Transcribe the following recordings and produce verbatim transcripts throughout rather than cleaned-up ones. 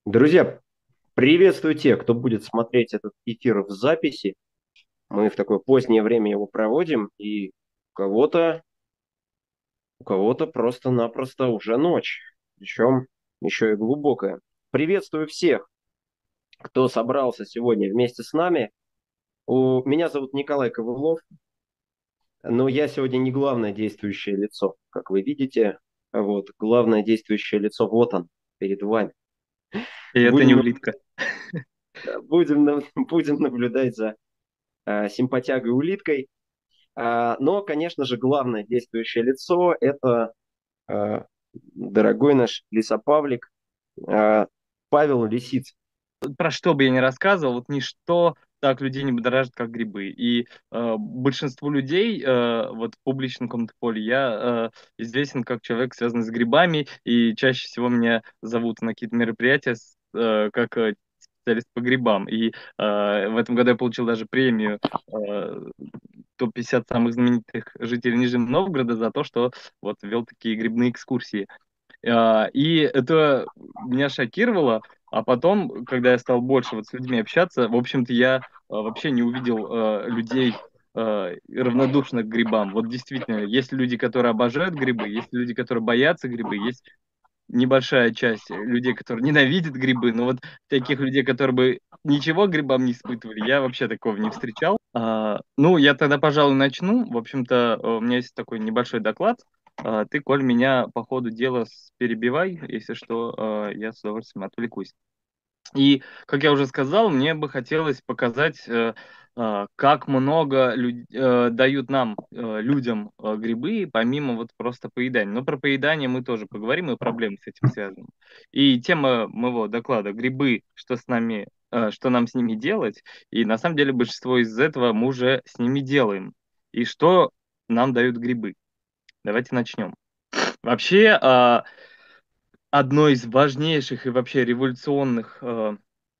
Друзья, приветствую тех, кто будет смотреть этот эфир в записи. Мы в такое позднее время его проводим, и у кого-то, у кого-то просто-напросто уже ночь, причем еще и глубокая. Приветствую всех, кто собрался сегодня вместе с нами. У меня зовут Николай Ковылов, но я сегодня не главное действующее лицо, как вы видите. Вот, главное действующее лицо, вот он, перед вами. И это не Будем, улитка. будем, будем наблюдать за э, симпатягой улиткой. А, Но, конечно же, главное действующее лицо – это а, дорогой наш лесопавлик а, Павел Лисиц. Про что бы я ни рассказывал, вот ничто так людей не будоражит, как грибы. И э, большинству людей э, вот в публичном каком-то поле я э, известен как человек, связанный с грибами, и чаще всего меня зовут на какие-то мероприятия с, э, как э, специалист по грибам. И э, в этом году я получил даже премию э, топ пятьдесят самых знаменитых жителей Нижнего Новгорода за то, что вот вел такие грибные экскурсии. А, И это меня шокировало, а потом, когда я стал больше вот с людьми общаться, в общем-то, я а, вообще не увидел а, людей а, равнодушных к грибам. Вот действительно, есть люди, которые обожают грибы, есть люди, которые боятся грибы, есть небольшая часть людей, которые ненавидят грибы, но вот таких людей, которые бы ничего к грибам не испытывали, я вообще такого не встречал. А, ну, я тогда, пожалуй, начну. В общем-то, у меня есть такой небольшой доклад. А, ты, Коль, меня по ходу дела с- перебивай, если что, а, я с удовольствием отвлекусь. И, как я уже сказал, мне бы хотелось показать, э, э, как много люд- э, дают нам, э, людям, э, грибы, помимо вот просто поедания. Но про поедание мы тоже поговорим, и проблемы с этим связаны. И тема моего доклада — грибы, что с нами, э, что нам с ними делать. И на самом деле большинство из этого мы уже с ними делаем. И что нам дают грибы? Давайте начнем. Вообще, а, одно из важнейших и вообще революционных э,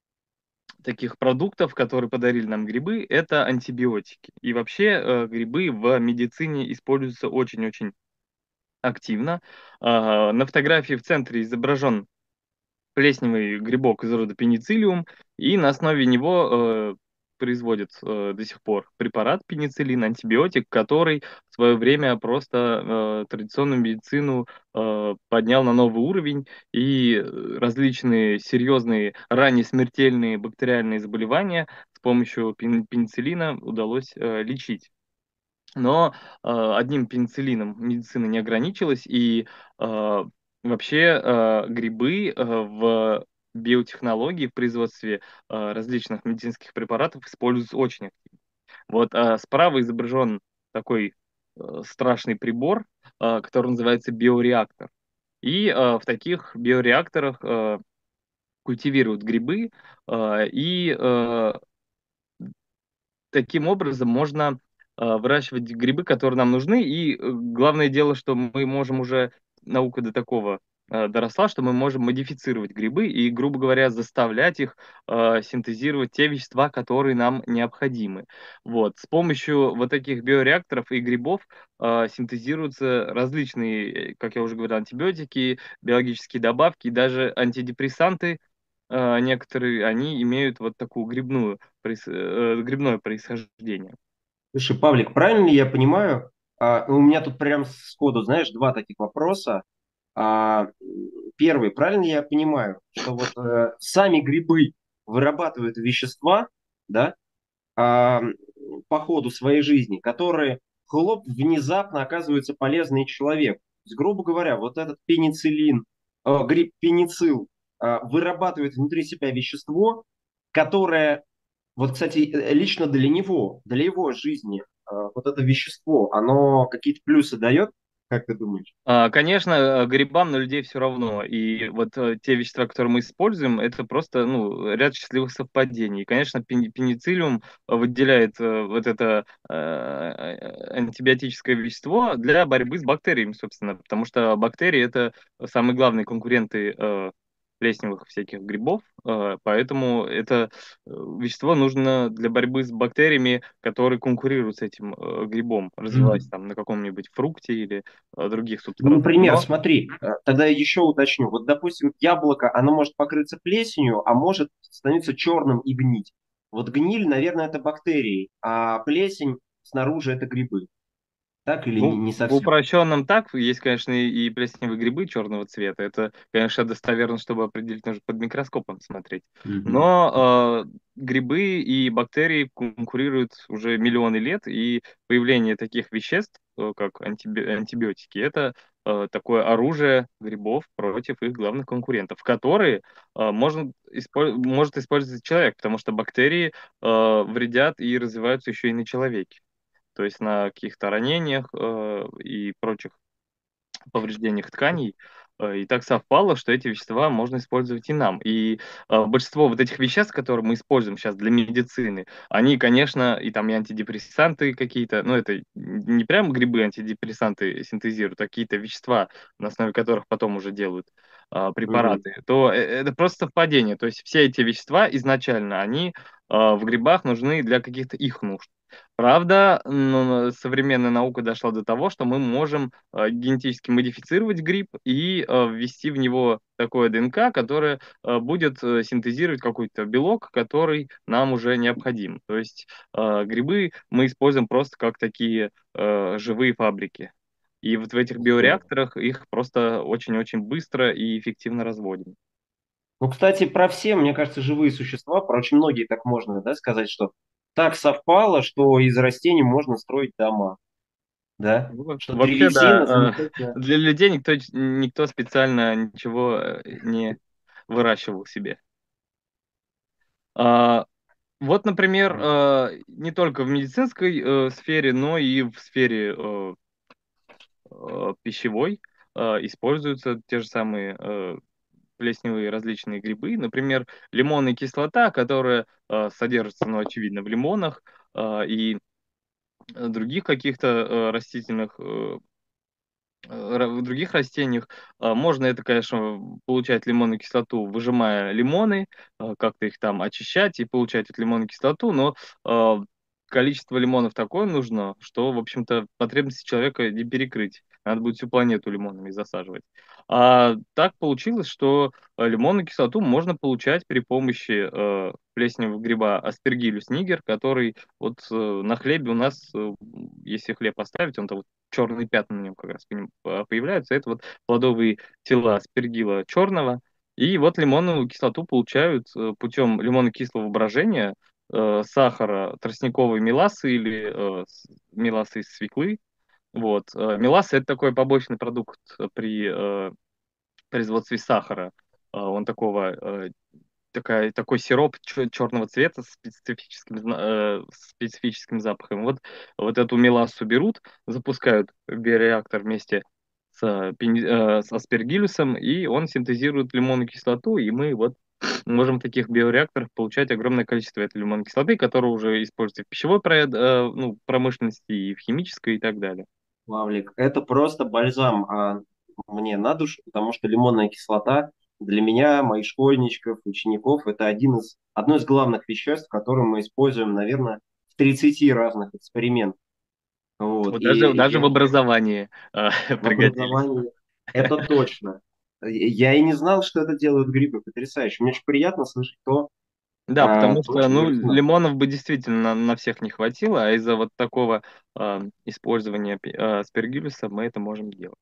таких продуктов, которые подарили нам грибы, это антибиотики. И вообще э, грибы в медицине используются очень-очень активно. А, На фотографии в центре изображен плесневый грибок из рода пенициллиум, и на основе него э, производят э, до сих пор препарат пенициллин, антибиотик, который в свое время просто э, традиционную медицину э, поднял на новый уровень, и э, различные серьезные, ранее смертельные бактериальные заболевания с помощью пен- пенициллина удалось э, лечить. Но э, одним пенициллином медицина не ограничилась, и э, вообще э, грибы э, в биотехнологии, в производстве э, различных медицинских препаратов используются очень активно. Вот э, справа изображен такой э, страшный прибор, э, который называется биореактор. И э, в таких биореакторах э, культивируют грибы, э, и э, таким образом можно э, выращивать грибы, которые нам нужны. И э, главное дело, что мы можем уже, наука до такого э, доросла, что мы можем модифицировать грибы и, грубо говоря, заставлять их э, синтезировать те вещества, которые нам необходимы. Вот. С помощью вот таких биореакторов и грибов э, синтезируются различные, э, как я уже говорил, антибиотики, биологические добавки, и даже антидепрессанты, э, некоторые, они имеют вот такую грибную, проис- э, грибное происхождение. Слушай, Павлик, правильно ли я понимаю? а, ну, У меня тут прям сходу, знаешь, два таких вопроса. А, Первый, правильно ли я понимаю, что вот э, сами грибы вырабатывают вещества, да, а, по ходу своей жизни, которые, хлоп, внезапно оказываются полезны человеку. То есть, грубо говоря, вот этот пенициллин, э, гриб пеницилл э, вырабатывает внутри себя вещество, которое, вот, кстати, э, лично для него, для его жизни, э, вот это вещество, оно какие-то плюсы дает, как ты думаешь? А, Конечно, э, грибам на людей все равно. И вот э, те вещества, которые мы используем, это просто ну, ряд счастливых совпадений. И, конечно, пени- пенициллиум выделяет э, вот это э, э, антибиотическое вещество для борьбы с бактериями, собственно, потому что бактерии — это самые главные конкуренты э, плесневых всяких грибов, э, поэтому это э, вещество нужно для борьбы с бактериями, которые конкурируют с этим э, грибом, развиваясь Мгм. там на каком-нибудь фрукте или э, других Ну, субстратах. например, Но смотри, э, тогда я еще уточню. Вот, допустим, яблоко, оно может покрыться плесенью, а может становиться черным и гнить. Вот гниль, наверное, это бактерии, а плесень снаружи это грибы. Так или не, Ну, не в совсем? упрощенном так, есть, конечно, и и плесневые грибы черного цвета. Это, конечно, достоверно, чтобы определить, нужно под микроскопом смотреть. Мгм. Но э, грибы и бактерии конкурируют уже миллионы лет, и появление таких веществ, э, как антиби- антибиотики, это э, такое оружие грибов против их главных конкурентов, которые э, можно, испо- может использовать человек, потому что бактерии э, вредят и развиваются еще и на человеке, то есть на каких-то ранениях э, и прочих повреждениях тканей. Э, И так совпало, что эти вещества можно использовать и нам. И э, большинство вот этих веществ, которые мы используем сейчас для медицины, они, конечно, и там и антидепрессанты какие-то, ну это не прям грибы антидепрессанты синтезируют, а какие-то вещества, на основе которых потом уже делают а, Мгм. препараты, то э, это просто совпадение. То есть все эти вещества изначально, они а, в грибах нужны для каких-то их нужд. Правда, ну, современная наука дошла до того, что мы можем э, генетически модифицировать гриб и э, ввести в него такое ДНК, которое э, будет э, синтезировать какой-то белок, который нам уже необходим. То есть э, грибы мы используем просто как такие э, живые фабрики. И вот в этих Здорово. биореакторах их просто очень-очень быстро и эффективно разводим. Ну, кстати, про все, мне кажется, живые существа, про очень многие так можно, да, сказать, что так совпало, что из растений можно строить дома, да? Ну, во- Что вообще, древесина да, э, замечательно. для людей никто, никто специально ничего э, не выращивал себе. А, Вот, например, э, не только в медицинской э, сфере, но и в сфере э, э, пищевой э, используются те же самые э, плесневые различные грибы. Например, лимонная кислота, которая э, содержится, ну, очевидно, в лимонах э, и э, других каких-то э, растительных э, э, ра- в других растениях. А, Можно это, конечно, получать лимонную кислоту, выжимая лимоны, а, как-то их там очищать и получать эту лимонную кислоту, но а, количество лимонов такое нужно, что, в общем-то, потребности человека не перекрыть. Надо будет всю планету лимонами засаживать. А так получилось, что э, лимонную кислоту можно получать при помощи э, плесневого гриба Aspergillus niger, который вот э, на хлебе у нас, э, если хлеб оставить, он-то вот черные пятна на нем как раз по ним, а, появляются. Это вот плодовые тела аспергилла черного. И вот лимонную кислоту получают э, путем лимонно-кислого брожения э, сахара, тростниковой мелассы или э, с- мелассы из свеклы. Вот. Э, Меласса — это такой побочный продукт при э, производстве сахара. Э, Он такого э, такая, такой сироп черного цвета с специфическим, зна- э, с специфическим запахом. Вот, вот эту мелассу берут, запускают в биореактор вместе с, э, пени- э, с аспергиллюсом, и он синтезирует лимонную кислоту, и мы вот можем в таких биореакторах получать огромное количество этой лимонной кислоты, которая уже используется в пищевой проед- э, ну, промышленности и в химической и так далее. Павлик, это просто бальзам а, мне на душу, потому что лимонная кислота для меня, моих школьничков, учеников, это один из, одно из главных веществ, которые мы используем, наверное, в тридцати разных экспериментах. Вот. Вот даже, И даже в я образовании э, в пригодились. образовании это точно. Я и не знал, что это делают грибы. Потрясающе. Мне очень приятно слышать то, Да, а, потому то, что, чего ну, я не знал. лимонов бы действительно на, на всех не хватило, а из-за вот такого а, использования пи- а, аспергиллуса мы это можем делать.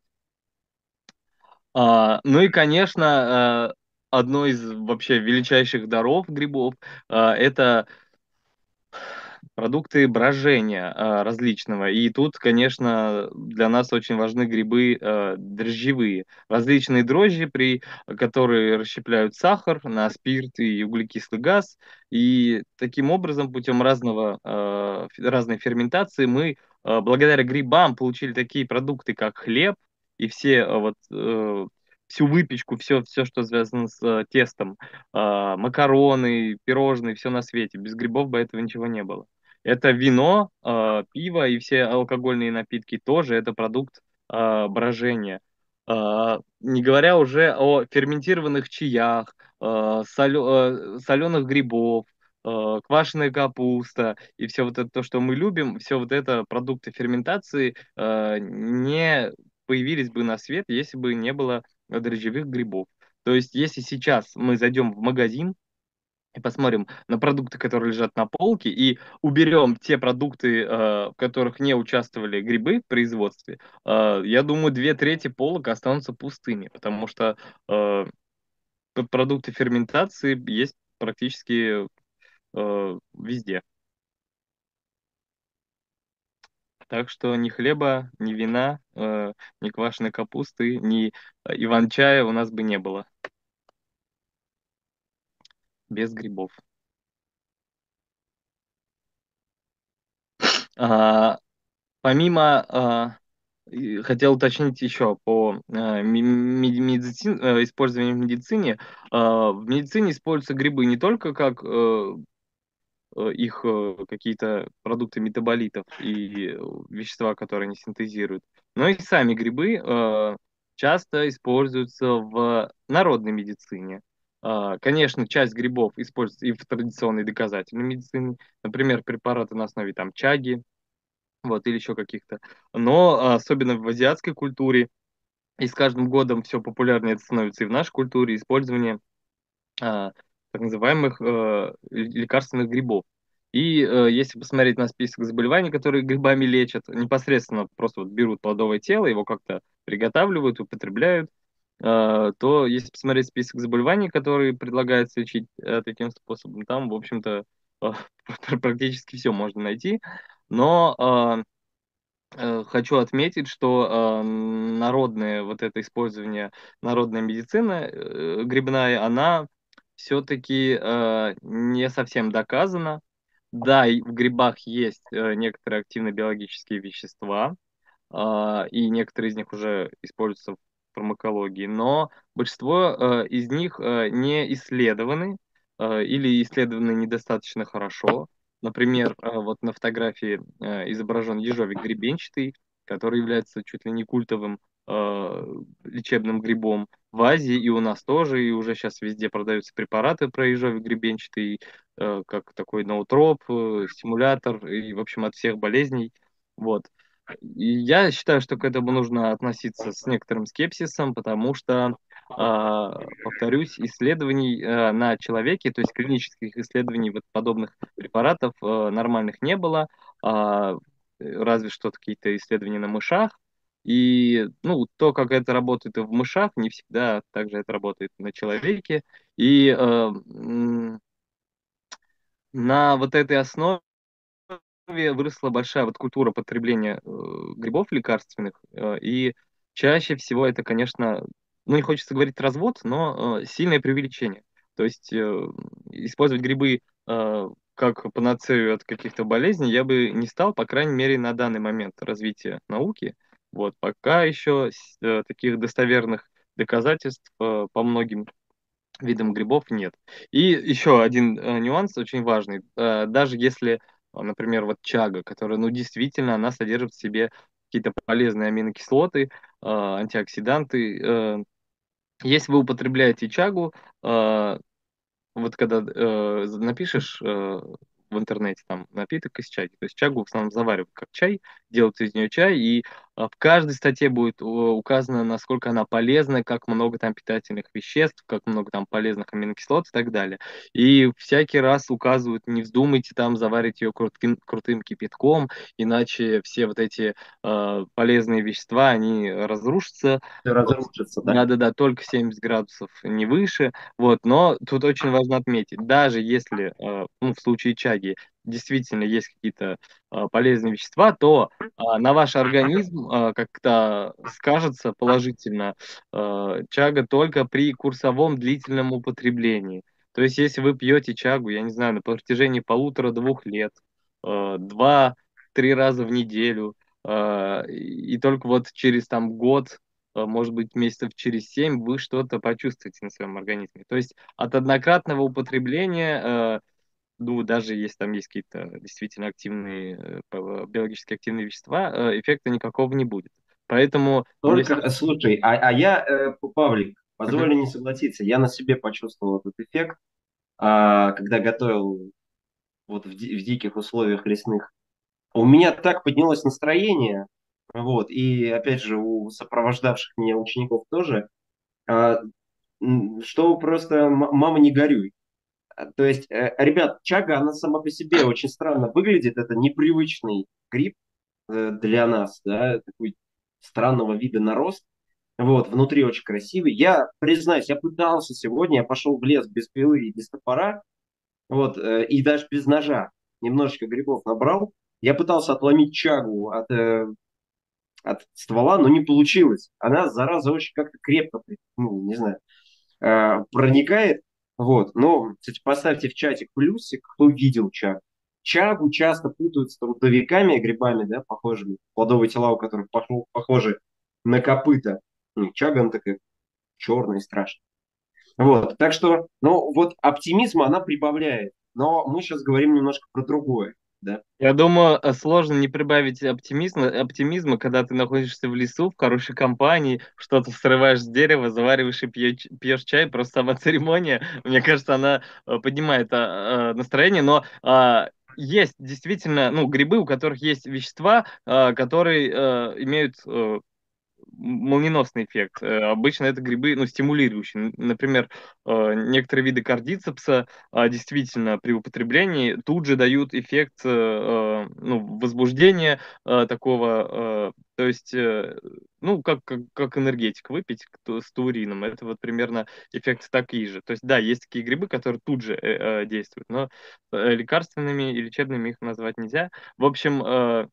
А, ну и, конечно, а, одно из вообще величайших даров грибов а, это продукты брожения а, различного. И тут, конечно, для нас очень важны грибы а, дрожжевые. Различные дрожжи, при, которые расщепляют сахар на спирт и углекислый газ. И таким образом, путем разного, а, фе- разной ферментации, мы а, благодаря грибам получили такие продукты, как хлеб и все а, вот э, всю выпечку, все, все, что связано с э, тестом, а, макароны, пирожные, все на свете. Без грибов бы этого ничего не было. Это вино, э, пиво и все алкогольные напитки тоже это продукт э, брожения. А, Не говоря уже о ферментированных чаях, соленых грибов, а, квашеная капуста и все вот это, то, что мы любим, все вот это продукты ферментации а, не появились бы на свет, если бы не было дрожжевых грибов. То есть, если сейчас мы зайдем в магазин и посмотрим на продукты, которые лежат на полке, и уберем те продукты, э, в которых не участвовали грибы в производстве, э, я думаю, две трети полок останутся пустыми, потому что э, п- продукты ферментации есть практически э, везде. Так что ни хлеба, ни вина, э, ни квашеной капусты, ни э, иван-чая у нас бы не было без грибов. А, Помимо, а, и хотел уточнить еще по а, ми- ми- медицин, э, использованию в медицине. А, В медицине используются грибы не только как э, э, их э, какие-то продукты метаболитов и э, вещества, которые они синтезируют, но и сами грибы э, часто используются в народной медицине. А, Конечно, часть грибов используется и в традиционной доказательной медицине, например, препараты на основе там чаги, вот, или еще каких-то. Но а, особенно в азиатской культуре, и с каждым годом все популярнее это становится и в нашей культуре, использование а, так называемых э, лекарственных грибов. И э, если посмотреть на список заболеваний, которые грибами лечат, непосредственно просто вот берут плодовое тело, его как-то приготавливают, употребляют, э, то если посмотреть список заболеваний, которые предлагается лечить э, таким способом, там, в общем-то, э, практически все можно найти. Но а, Э, хочу отметить, что, э, народное вот это использование, народная медицина, э, грибная, она все-таки, э, не совсем доказана. Да, и в грибах есть, э, некоторые активно-биологические вещества, а, и некоторые из них уже используются в фармакологии, но большинство э, из них э, не исследованы э, или исследованы недостаточно хорошо. Например, э, вот на фотографии э, изображен ежовик гребенчатый, который является чуть ли не культовым э, лечебным грибом в Азии и у нас тоже, и уже сейчас везде продаются препараты про ежовик гребенчатый, э, как такой ноотроп, э, стимулятор, и, в общем, от всех болезней. Вот. И я считаю, что к этому нужно относиться с некоторым скепсисом, потому что, а, повторюсь, исследований а, на человеке, то есть клинических исследований вот подобных препаратов а, нормальных не было, а, разве что какие-то исследования на мышах. И ну, то, как это работает в мышах, не всегда также это работает на человеке. И а, м, на вот этой основе выросла большая вот культура потребления э, грибов лекарственных, э, и чаще всего это, конечно, ну не хочется говорить развод, но э, сильное преувеличение. То есть э, использовать грибы э, как панацею от каких-то болезней я бы не стал, по крайней мере, на данный момент развития науки. Вот, пока еще с- э, таких достоверных доказательств э, по многим видам грибов нет. И еще один э, нюанс очень важный. Э, даже если, э, например, вот чага, которая, ну, действительно, она содержит в себе какие-то полезные аминокислоты, э, антиоксиданты. Э, если вы употребляете чагу, э, вот когда э, напишешь э, в интернете там напиток из чаги, то есть чагу в основном заваривают как чай, делают из нее чай, и а, в каждой статье будет э, указано, насколько она полезна, как много там питательных веществ, как много там полезных аминокислот и так далее. И всякий раз указывают, не вздумайте там заварить ее крутым, крутым кипятком, иначе все вот эти э, полезные вещества, они разрушатся. Вот. Разрушится, да? Да-да-да, только семьдесят градусов, не выше. Вот, но тут очень важно отметить, даже если, э, ну, в случае чаги действительно есть какие-то э, полезные вещества, то э, на ваш организм э, как-то скажется положительно э, чага только при курсовом длительном употреблении. То есть, если вы пьете чагу, я не знаю, на протяжении полутора-двух лет, э, два-три раза в неделю, э, и только вот через там год, э, может быть, месяцев через семь вы что-то почувствуете на своем организме. То есть от однократного употребления, э, ну, даже если там есть какие-то действительно активные, э, п- биологически активные вещества, э, эффекта никакого не будет. Поэтому Только, если... э, слушай, а, а я, э, Павлик, Мгм. позволю не согласиться, я на себе почувствовал этот эффект, а, когда готовил вот в, ди- в диких условиях лесных. У меня так поднялось настроение, вот, и опять же у сопровождавших меня учеников тоже, а, м, что просто м- мама не горюй. А, То есть, э, ребят, чага, она сама по себе очень странно выглядит, это непривычный гриб э, для нас, да, такой странного вида нарост. Вот, внутри очень красивый. Я, признаюсь, я пытался сегодня, я пошел в лес без пилы и без топора, вот, э, и даже без ножа. Немножечко грибов набрал. Я пытался отломить чагу от, э, от ствола, но не получилось. Она, зараза, очень как-то крепко, ну, не знаю, э, проникает. Вот, но, кстати, поставьте в чатик плюсик, кто видел чагу. Чагу часто путают с трудовиками, грибами, да, похожими. Плодовые тела, у которых похо- похожи на копыта. Ну, чага, она такая черная и страшная. Вот, так что, ну, вот оптимизма она прибавляет. Но мы сейчас говорим немножко про другое, да. Я думаю, э, сложно не прибавить оптимизма, оптимизма, когда ты находишься в лесу, в хорошей компании, что-то срываешь с дерева, завариваешь и пьешь, пьешь чай. Просто сама церемония, мне кажется, она э, поднимает а, а, настроение. Но а, есть действительно, ну, грибы, у которых есть вещества, а, которые э, имеют э, молниеносный эффект. Э, Обычно это грибы, ну, стимулирующие. Н- Например, э, некоторые виды кардицепса а, действительно при употреблении тут же дают эффект э, э, ну, возбуждения э, такого, э, то есть, э, ну, как, как, как энергетик выпить кто- с турином. Это вот примерно эффект такие же. То есть, да, есть такие грибы, которые тут же э, э, действуют, но э, лекарственными и лечебными их назвать нельзя. В общем, э,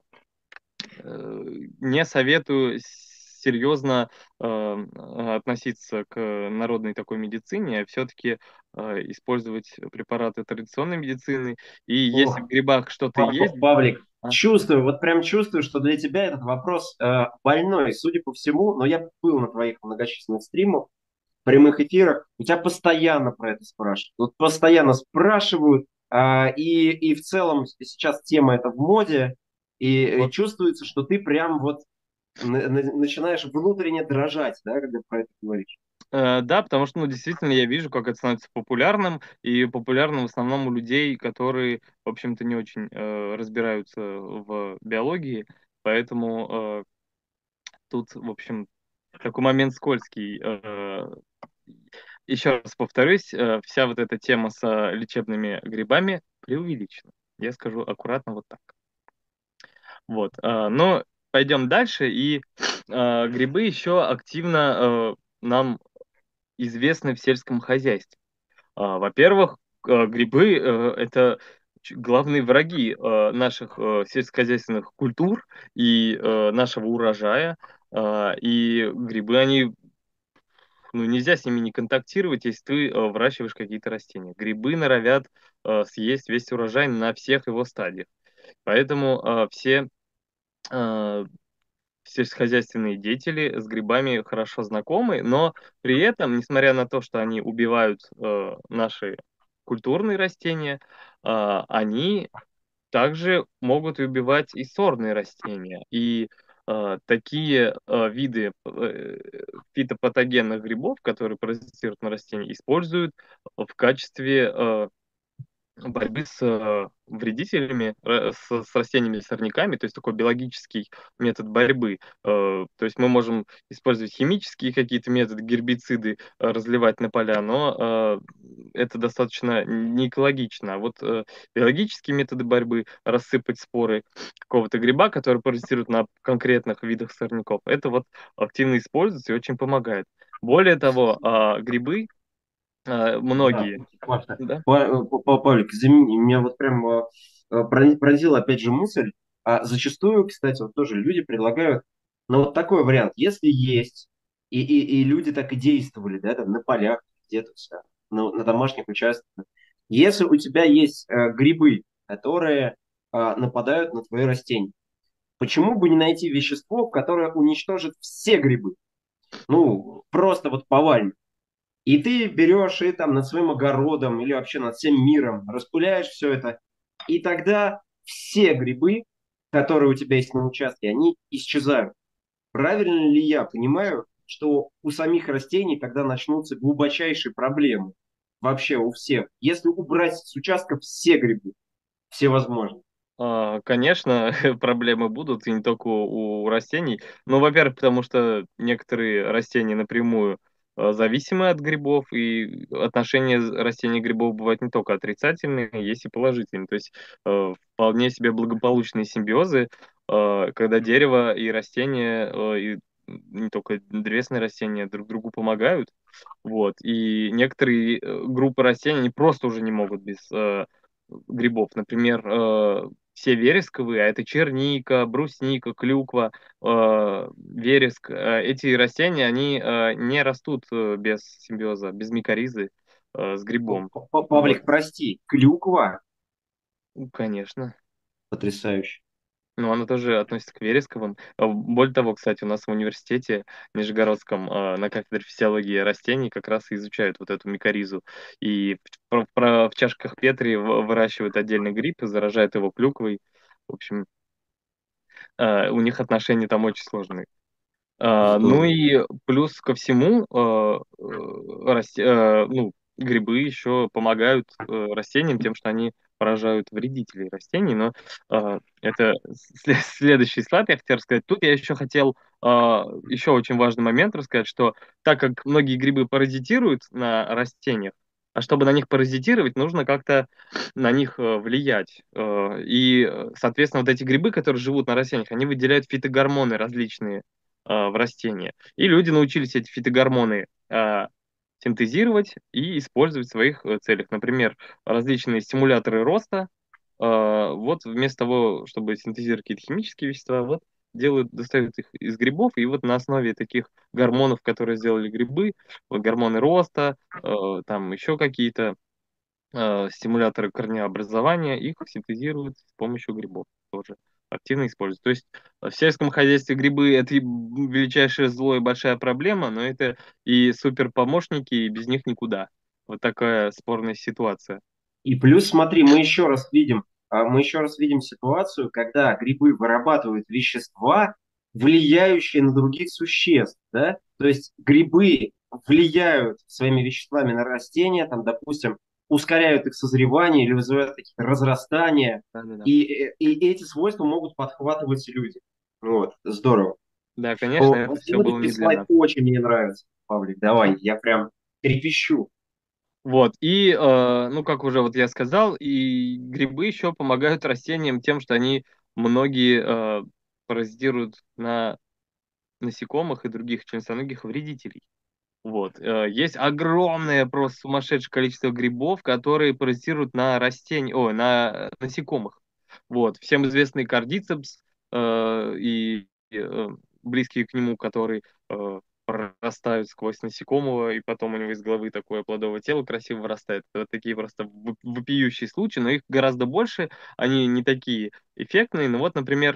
э, не советую серьезно э, относиться к народной такой медицине, все-таки использовать препараты традиционной медицины. И если в Ох, грибах что-то Па- есть, Па- Павлик, а, чувствую, вот прям чувствую, что для тебя этот вопрос э, больной, судя по всему, но я был на твоих многочисленных стримах, прямых эфирах, у тебя постоянно про это спрашивают. Вот постоянно спрашивают, а, и, и в целом сейчас тема эта в моде, и, и вот чувствуется, что ты прям вот на- на- начинаешь внутренне дрожать, да, когда про это говоришь. Э, да, потому что, ну, действительно, я вижу, как это становится популярным, и популярным в основном у людей, которые, в общем-то, не очень э, разбираются в биологии, поэтому э, тут, в общем, такой момент скользкий. Э, Еще раз повторюсь, э, вся вот эта тема с э, лечебными грибами преувеличена. Я скажу аккуратно вот так. Вот. э, Но пойдем дальше, и э, грибы еще активно э, нам известны в сельском хозяйстве. А, Во-первых, э, грибы э, это ч- главные враги э, наших э, сельскохозяйственных культур и э, нашего урожая. А, И грибы, они, ну, нельзя с ними не контактировать, если ты э, выращиваешь какие-то растения. Грибы норовят э, съесть весь урожай на всех его стадиях. Поэтому э, все э, сельскохозяйственные деятели с грибами хорошо знакомы, но при этом, несмотря на то, что они убивают э, наши культурные растения, э, они также могут и убивать и сорные растения. И э, такие э, виды э, фитопатогенных грибов, которые паразитируют на растениях, используют в качестве э, борьбы с э, вредителями, ра- с, с растениями-сорняками, то есть такой биологический метод борьбы. Э, То есть мы можем использовать химические какие-то методы, гербициды э, разливать на поля, но э, это достаточно не экологично. А вот э, биологические методы борьбы, рассыпать споры какого-то гриба, который паразитирует на конкретных видах сорняков, это вот активно используется и очень помогает. Более того, а, грибы, а, Да, многие, Паша, да, Па- Па- Павлик, извини, меня вот прям э, э, прони- поразила опять же мысль. А зачастую, кстати, вот тоже люди предлагают, ну вот такой вариант, если есть, и, и, и люди так и действовали, да, там на полях, где-то все, на, на домашних участках. Если у тебя есть э, грибы, которые э, нападают на твои растения, почему бы не найти вещество, которое уничтожит все грибы? Ну, просто вот повально. И ты берешь и там над своим огородом или вообще над всем миром распыляешь все это. И тогда все грибы, которые у тебя есть на участке, они исчезают. правильно ли я понимаю, что у самих растений тогда начнутся глубочайшие проблемы вообще у всех, если убрать с участка все грибы, все возможные? А, Конечно, проблемы будут, и не только у, у растений. Ну, во-первых, потому что некоторые растения напрямую э, зависимы от грибов, и отношения з- растений и грибов бывают не только отрицательные, есть и положительные. То есть э, вполне себе благополучные симбиозы, э, когда дерево и растения, э, и не только древесные растения друг другу помогают. Вот. И некоторые э, группы растений, они просто уже не могут без э, грибов. Например, э, все вересковые, а это черника, брусника, клюква, э, вереск. Э, эти растения, они э, не растут э, без симбиоза, без микоризы э, с П- грибом. П- Вот. Павлик, прости, клюква? Ну, конечно. Потрясающе. Ну, она тоже относится к вересковым. А, Более того, кстати, у нас в университете Нижегородском э, на кафедре физиологии растений как раз и изучают вот эту микоризу. И в, про- про- в чашках Петри в- выращивают отдельный гриб и заражают его клюквой. В общем, э, у них отношения там очень сложные. А, ну Здорово. и плюс ко всему, э, э, расте- э, ну, грибы еще помогают э, растениям тем, что они поражают вредителей растений, но э, это сле- следующий слайд, я хотел рассказать. Тут я еще хотел э, еще очень важный момент рассказать, что так как многие грибы паразитируют на растениях, а чтобы на них паразитировать, нужно как-то на них э, влиять. Э, И, э, соответственно, вот эти грибы, которые живут на растениях, они выделяют фитогормоны различные а, в растения. И люди научились эти фитогормоны а, синтезировать и использовать в своих э, целях. Например, различные стимуляторы роста. а, Вот вместо того, чтобы синтезировать какие-то химические вещества, вот делают, достают их из грибов, и вот на основе таких гормонов, которые сделали грибы, вот гормоны роста, э, там еще какие-то э, стимуляторы корнеобразования, их синтезируют с помощью грибов тоже активно используют. То есть э, в сельском хозяйстве грибы — это и величайшее зло и большая проблема, но это и супер помощники, и без них никуда. Вот такая спорная ситуация. И плюс, смотри, мы еще раз видим, а, мы еще раз видим ситуацию, когда грибы вырабатывают вещества, влияющие на других существ, да? То есть грибы влияют своими веществами на растения, там, допустим, ускоряют их созревание или вызывают какие-то разрастания, Да-да-да. и, э, и эти свойства могут подхватывать люди. Вот, здорово. Да, конечно, О, это все было следующий не для слайд нас. очень мне нравится, Павлик, давай, я прям трепещу. Вот, и, э, ну, как уже вот я сказал, и грибы еще помогают растениям тем, что они многие э, паразитируют на насекомых и других членистоногих вредителей. Вот. э, Есть огромное, просто сумасшедшее количество грибов, которые паразитируют на растениях, о, на насекомых. Вот. Всем известный кардицепс э, и э, близкие к нему, которые э, прорастают сквозь насекомого, и потом у него из головы такое плодовое тело красиво вырастает. Это такие просто вop- вопиющие случаи, но их гораздо больше, они не такие эффектные. Ну вот, например,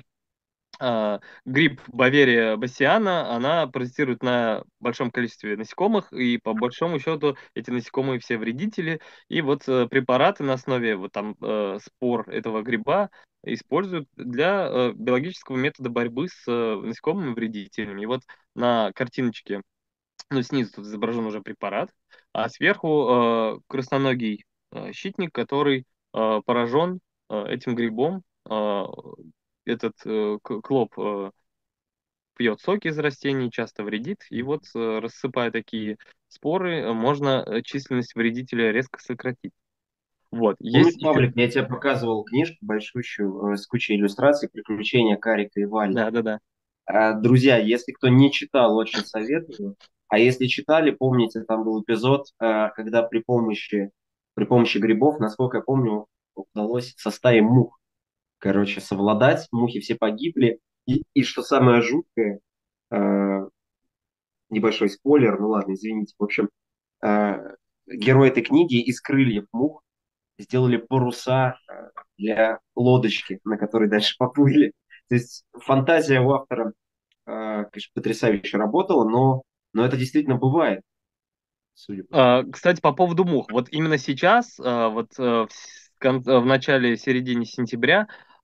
а, гриб Бавария бассиана, она паразитирует на большом количестве насекомых, и по большому счету эти насекомые все вредители. И вот э, препараты на основе вот там э, спор этого гриба используют для э, биологического метода борьбы с э, насекомыми вредителями. И вот на картиночке, ну, снизу тут изображен уже препарат, а сверху э, красноногий э, щитник, который э, поражен э, этим грибом. Э, этот э, к- клоп э, пьет соки из растений, часто вредит, и вот э, рассыпая такие споры, э, можно э, численность вредителя резко сократить. Вот, есть Помнишь, еще... Павлик, я тебе показывал книжку большущую э, с кучей иллюстраций «Приключения Карика и Вали». Да-да-да. А, друзья, если кто не читал, очень советую. А если читали, помните, там был эпизод, а, когда при помощи, при помощи грибов, насколько я помню, удалось со стаей мух, короче, совладать. Мухи все погибли. И, и что самое жуткое, а, небольшой спойлер, ну ладно, извините. В общем, а, герой этой книги из крыльев мух сделали паруса э, для лодочки, на которой дальше поплыли. То есть фантазия у автора, э, конечно, потрясающе работала, но, но это действительно бывает, судя по А, всему. Кстати, по поводу мух. Вот именно сейчас, а, вот э, в с- кон- э, в начале, середине сентября,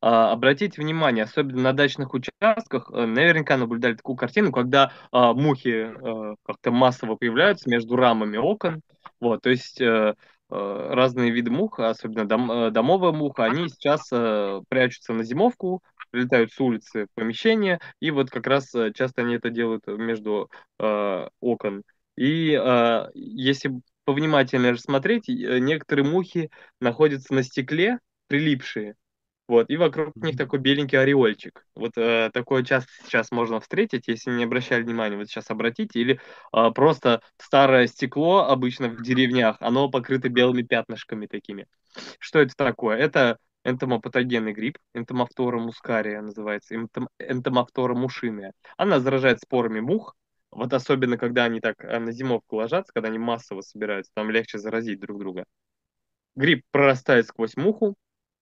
а, обратите внимание, особенно на дачных участках, э, наверняка наблюдали такую картину, когда а, мухи э, как-то массово появляются между рамами окон. Вот, то есть э, э, разные виды мух, особенно дом, э, домовая муха, они сейчас э, прячутся на зимовку, прилетают с улицы в помещение, и вот как раз э, часто они это делают между э, окон. И э, если повнимательнее рассмотреть, э, некоторые мухи находятся на стекле, прилипшие, вот, и вокруг них Мгм. такой беленький ореольчик. Вот э, такое часто сейчас можно встретить, если не обращали внимания, вот сейчас обратите, или э, просто старое стекло обычно в деревнях, оно покрыто белыми пятнышками такими. Что это такое? Это энтомопатогенный гриб, энтомофтора мускария называется, энтом, энтомофтора мушиная. Она заражает спорами мух, вот особенно когда они так э, на зимовку ложатся, когда они массово собираются, там легче заразить друг друга. Гриб прорастает сквозь муху,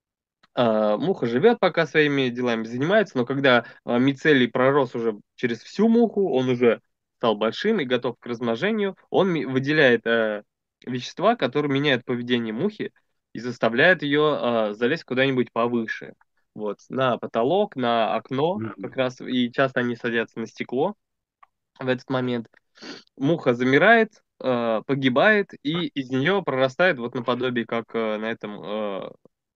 а, муха живет, пока своими делами занимается, но когда а, мицелий пророс уже через всю муху, он уже стал большим и готов к размножению, он ми- выделяет э, вещества, которые меняют поведение мухи и заставляют ее а, залезть куда-нибудь повыше. Вот, на потолок, на окно, как Мгм. раз, и часто они садятся на стекло в этот момент. Муха замирает, э, погибает, и из нее прорастает вот наподобие, как э, на этом э,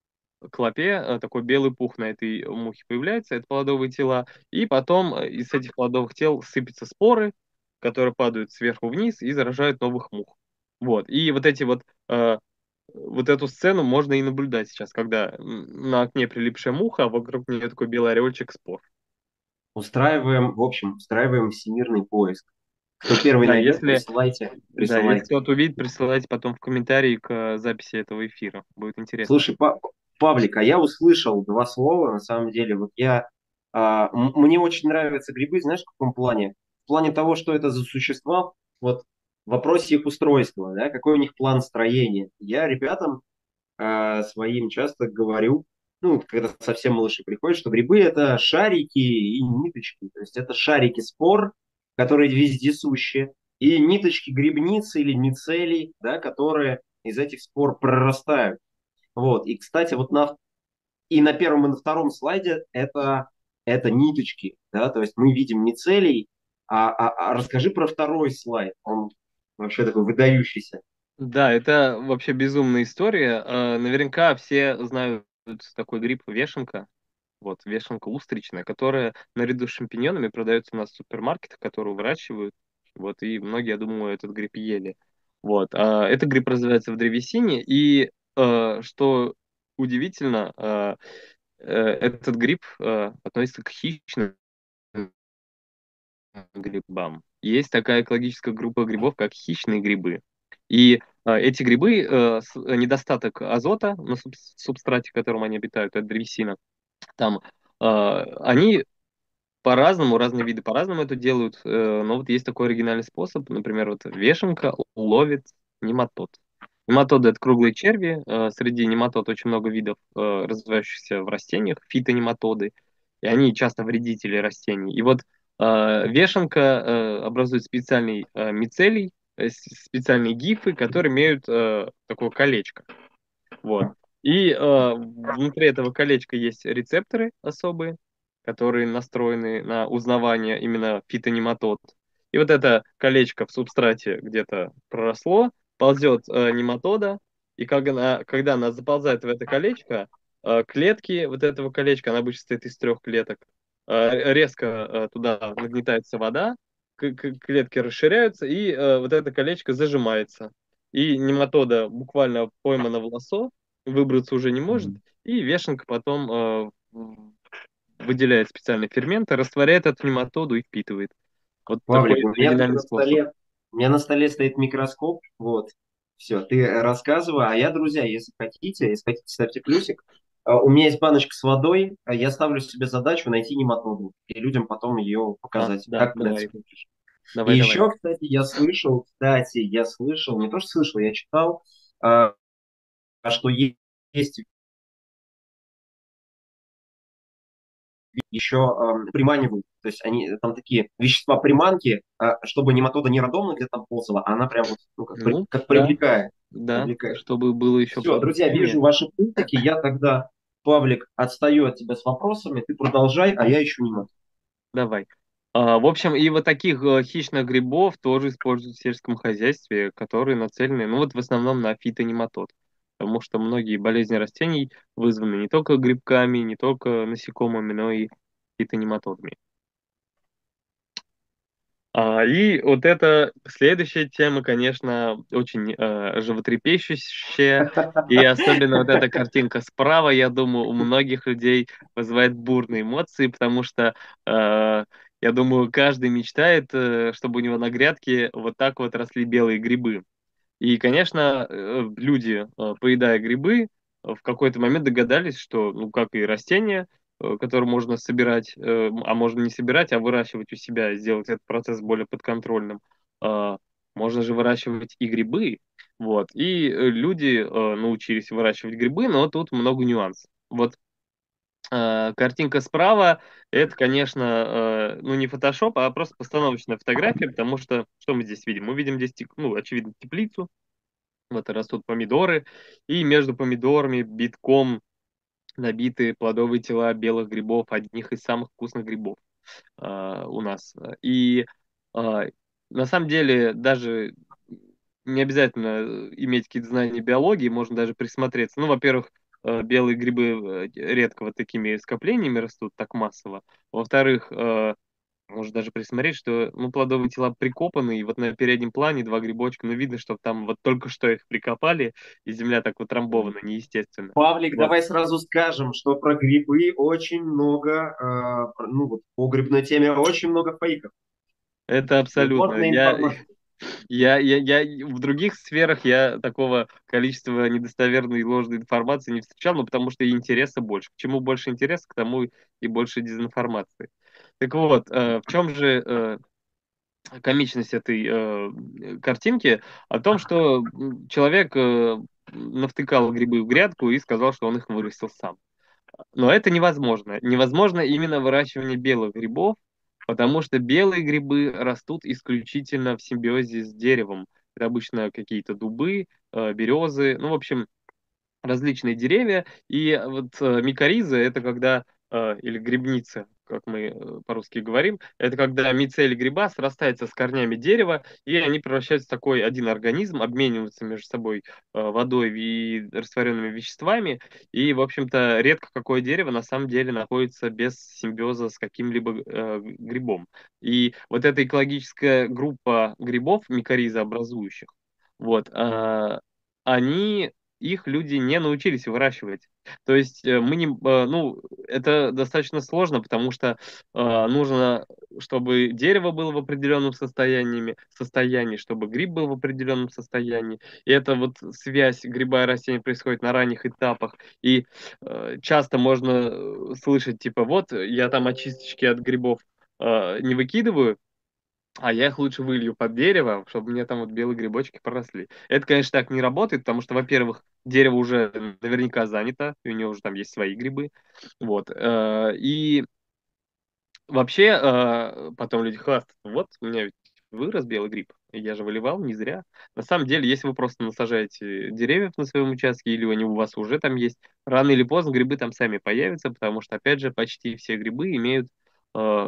клопе э, такой белый пух на этой мухе появляется, это плодовые тела, и потом э, из этих плодовых тел сыпятся споры, которые падают сверху вниз и заражают новых мух. Вот. И вот эти вот, э, вот эту сцену можно и наблюдать сейчас, когда м, на окне прилипшая муха, а вокруг нее такой белый ореольчик спор. Устраиваем, в общем, устраиваем всемирный поиск. Кто первый Да, найдет, если, присылайте, да, если присылайте. кто-то увидит, присылайте потом в комментарии к э, записи этого эфира. Будет интересно. Слушай, Па- Павлик, а я услышал два слова, на самом деле. Вот я, а, м- мне очень нравятся грибы, знаешь, в каком плане? В плане того, что это за существа, вот в вопросе их устройства, да, какой у них план строения. Я ребятам а, своим часто говорю, ну, когда совсем малыши приходят, что грибы это шарики и ниточки. То есть это шарики спор, которые вездесущие, и ниточки грибницы или мицелий, да, которые из этих спор прорастают. Вот. И, кстати, вот на, и на первом, и на втором слайде это, это ниточки, да, то есть мы видим мицелий, а, а, а расскажи про второй слайд, он вообще такой выдающийся. Да, это вообще безумная история. Э, Наверняка все знают такой гриб вешенка. Вот, вешенка устричная, которая наряду с шампиньонами продается у нас в супермаркетах, которые выращивают. Вот, и многие, я думаю, этот гриб ели. Вот, а этот гриб развивается в древесине, и э, что удивительно, э, э, этот гриб э, относится к хищным грибам. Есть такая экологическая группа грибов, как хищные грибы. И э, эти грибы, э, с- недостаток азота на суб- субстрате, в котором они обитают, это древесина, там э, они по-разному, разные виды по-разному это делают, э, но вот есть такой оригинальный способ, например, вот вешенка ловит нематод. Нематоды — это круглые черви, э, среди нематод очень много видов, э, развивающихся в растениях, фитонематоды, и они часто вредители растений. И вот э, вешенка э, образует специальный э, мицелий, э, с- специальные гифы, которые имеют э, такое колечко. Вот. И э, внутри этого колечка есть рецепторы особые, которые настроены на узнавание именно фитонематод. И вот это колечко в субстрате где-то проросло, ползет э, нематода, и когда она, когда она заползает в это колечко, э, клетки вот этого колечка, она обычно состоит из трех клеток, э, резко э, туда нагнетается вода, к- к- клетки расширяются, и э, вот это колечко зажимается. И нематода буквально поймана в лосо, выбраться уже не может, и вешенка потом э, в- выделяет специальные ферменты, растворяет эту нематоду и впитывает. Вот Павлик, такой у меня тут оригинальный на способ. столе, у меня на столе стоит микроскоп, вот, все, ты рассказывай, а я, друзья, если хотите, если хотите, ставьте плюсик. А, у меня есть баночка с водой, а я ставлю себе задачу найти нематоду и людям потом ее А, показать. да, Как ты на это давай, смотришь? И давай, давай. еще, кстати, я слышал, кстати, я слышал, не то что слышал, я читал, а, что е- есть еще эм, приманивают. То есть они там такие вещества приманки, а, чтобы нематода не рандомно где-то там ползала, а она прям вот, ну, как, при- Ну, как да, привлекает. да, Привлекает. чтобы было еще Все, друзья, подозрение. вижу ваши пультики, я тогда Павлик, отстаю от тебя с вопросами, ты продолжай, а я еще не могу. Давай. А, в общем, и вот таких э, хищных грибов тоже используют в сельском хозяйстве, которые нацелены, ну вот в основном на фитонематод. Потому что многие болезни растений вызваны не только грибками, не только насекомыми, но и фитонематодами. А, и вот это следующая тема, конечно, очень э, животрепещущая, и особенно вот эта картинка справа, я думаю, у многих людей вызывает бурные эмоции, потому что, э, я думаю, каждый мечтает, э, чтобы у него на грядке вот так вот росли белые грибы. И, конечно, э, люди, э, поедая грибы, э, в какой-то момент догадались, что, ну, как и растения, э, которые можно собирать, э, а можно не собирать, а выращивать у себя, сделать этот процесс более подконтрольным, а, можно же выращивать и грибы. Вот. И э, люди э, научились выращивать грибы, но тут много нюансов. Вот э, картинка справа, это, конечно, э, ну, не фотошоп, а просто постановочная фотография, потому что что мы здесь видим? Мы видим здесь, тек- ну, очевидно, теплицу, вот и растут помидоры, и между помидорами битком набиты плодовые тела белых грибов, одних из самых вкусных грибов а, у нас. И а, на самом деле даже не обязательно иметь какие-то знания биологии, можно даже присмотреться. Ну, во-первых, э, белые грибы э, редко вот такими скоплениями растут так массово. Во-вторых, э, можно даже присмотреть, что ну, плодовые тела прикопаны, и вот на переднем плане два грибочка, ну, видно, что там вот только что их прикопали, и земля так вот трамбована, неестественно. Павлик, Вот. давай сразу скажем, что про грибы очень много, э, про- ну вот по грибной теме очень много фейков. Это абсолютно. Ложная Я, информация. я, я, я в других сферах я такого количества недостоверной и ложной информации не встречал, ну, потому что и интереса больше. К чему больше интереса, к тому и больше дезинформации. Так вот, э, в чем же э, комичность этой э, картинки о том, что м, человек э, навтыкал грибы в грядку и сказал, что он их вырастил сам. Но это невозможно. Невозможно именно выращивание белых грибов, потому что белые грибы растут исключительно в симбиозе с деревом. Это обычно какие-то дубы, э, березы, ну, в общем, различные деревья. И вот э, микориза — это когда, э, или грибница, как мы э, по-русски говорим, это когда мицелий гриба срастается с корнями дерева, и они превращаются в такой один организм, обмениваются между собой э, водой и растворенными веществами. И, в общем-то, редко какое дерево на самом деле находится без симбиоза с каким-либо э, грибом. И вот эта экологическая группа грибов, микоризообразующих, вот, а, они их люди не научились выращивать. То есть э, мы не, э, ну, это достаточно сложно, потому что э, нужно, чтобы дерево было в определенном состоянии, состоянии, чтобы гриб был в определенном состоянии. И это вот связь гриба и растения происходит на ранних этапах. И э, часто можно э, слышать, типа, вот я там очисточки от грибов э, не выкидываю, а я их лучше вылью под дерево, чтобы мне там вот белые грибочки поросли. Это, конечно, так не работает, потому что, во-первых, дерево уже наверняка занято, и у него уже там есть свои грибы. Вот. э, И вообще, э, потом люди хвастаются, вот у меня ведь вырос белый гриб, и я же выливал не зря. На самом деле, если вы просто насажаете деревьев на своем участке, или они у вас уже там есть, рано или поздно грибы там сами появятся, потому что, опять же, почти все грибы имеют э,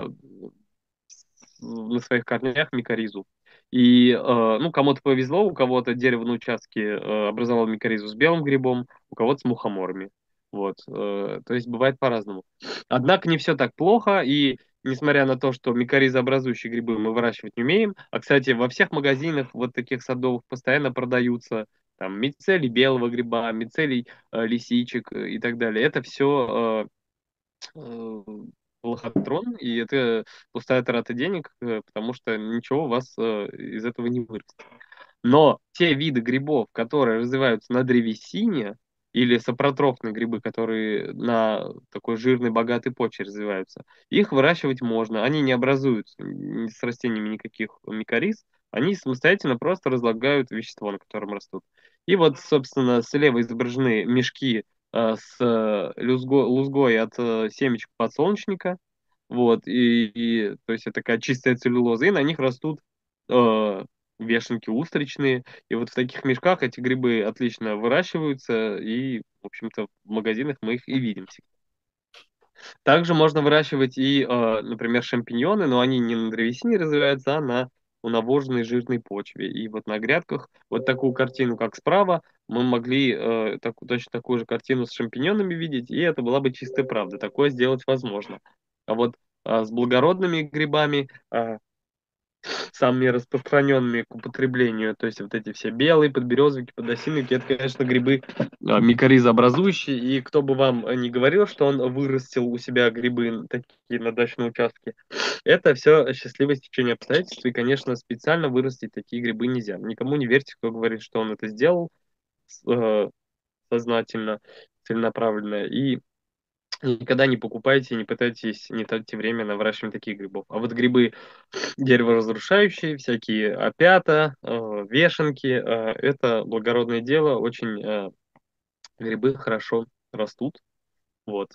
на своих корнях микоризу. И, э, ну, кому-то повезло, у кого-то дерево на участке э, образовало микоризу с белым грибом, у кого-то с мухоморами. Вот, э, то есть бывает по-разному. Однако не все так плохо, и несмотря на то, что микоризообразующие грибы мы выращивать не умеем, а, кстати, во всех магазинах вот таких садовых постоянно продаются там мицелий белого гриба, мицелий э, лисичек э, и так далее. Это все э, лохотрон, и это пустая трата денег, э, потому что ничего у вас э, из этого не вырастет. Но те виды грибов, которые развиваются на древесине, или сапротрофные грибы, которые на такой жирной, богатой почве развиваются, их выращивать можно. Они не образуют ни- с растениями никаких микориз, они самостоятельно просто разлагают вещество, на котором растут. И вот, собственно, слева изображены мешки э, с э, люзго- лузгой от э, семечек подсолнечника, вот, и, и, то есть это такая чистая целлюлоза, и на них растут э, вешенки устричные, и вот в таких мешках эти грибы отлично выращиваются и В общем-то, в магазинах мы их и видим всегда. Также можно выращивать и, э, например, шампиньоны, но они не на древесине развиваются, а на унавоженной жирной почве. И вот на грядках вот такую картину, как справа, мы могли э, так- точно такую же картину с шампиньонами видеть, и это была бы чистая правда. Такое сделать возможно. А вот а, с благородными грибами а, самыми распространенными к употреблению, то есть вот эти все белые, подберезовики, подосиновики, это, конечно, грибы а, микоризообразующие, и кто бы вам не говорил, что он вырастил у себя грибы такие на дачном участке, это все счастливое стечение обстоятельств, и, конечно, специально вырастить такие грибы нельзя. Никому не верьте, кто говорит, что он это сделал э, сознательно, целенаправленно, и никогда не покупайте, не пытайтесь, не тратьте время на выращивание таких грибов. А вот грибы дереворазрушающие, всякие опята, э, вешенки, э, это благородное дело, очень э, грибы хорошо растут, вот.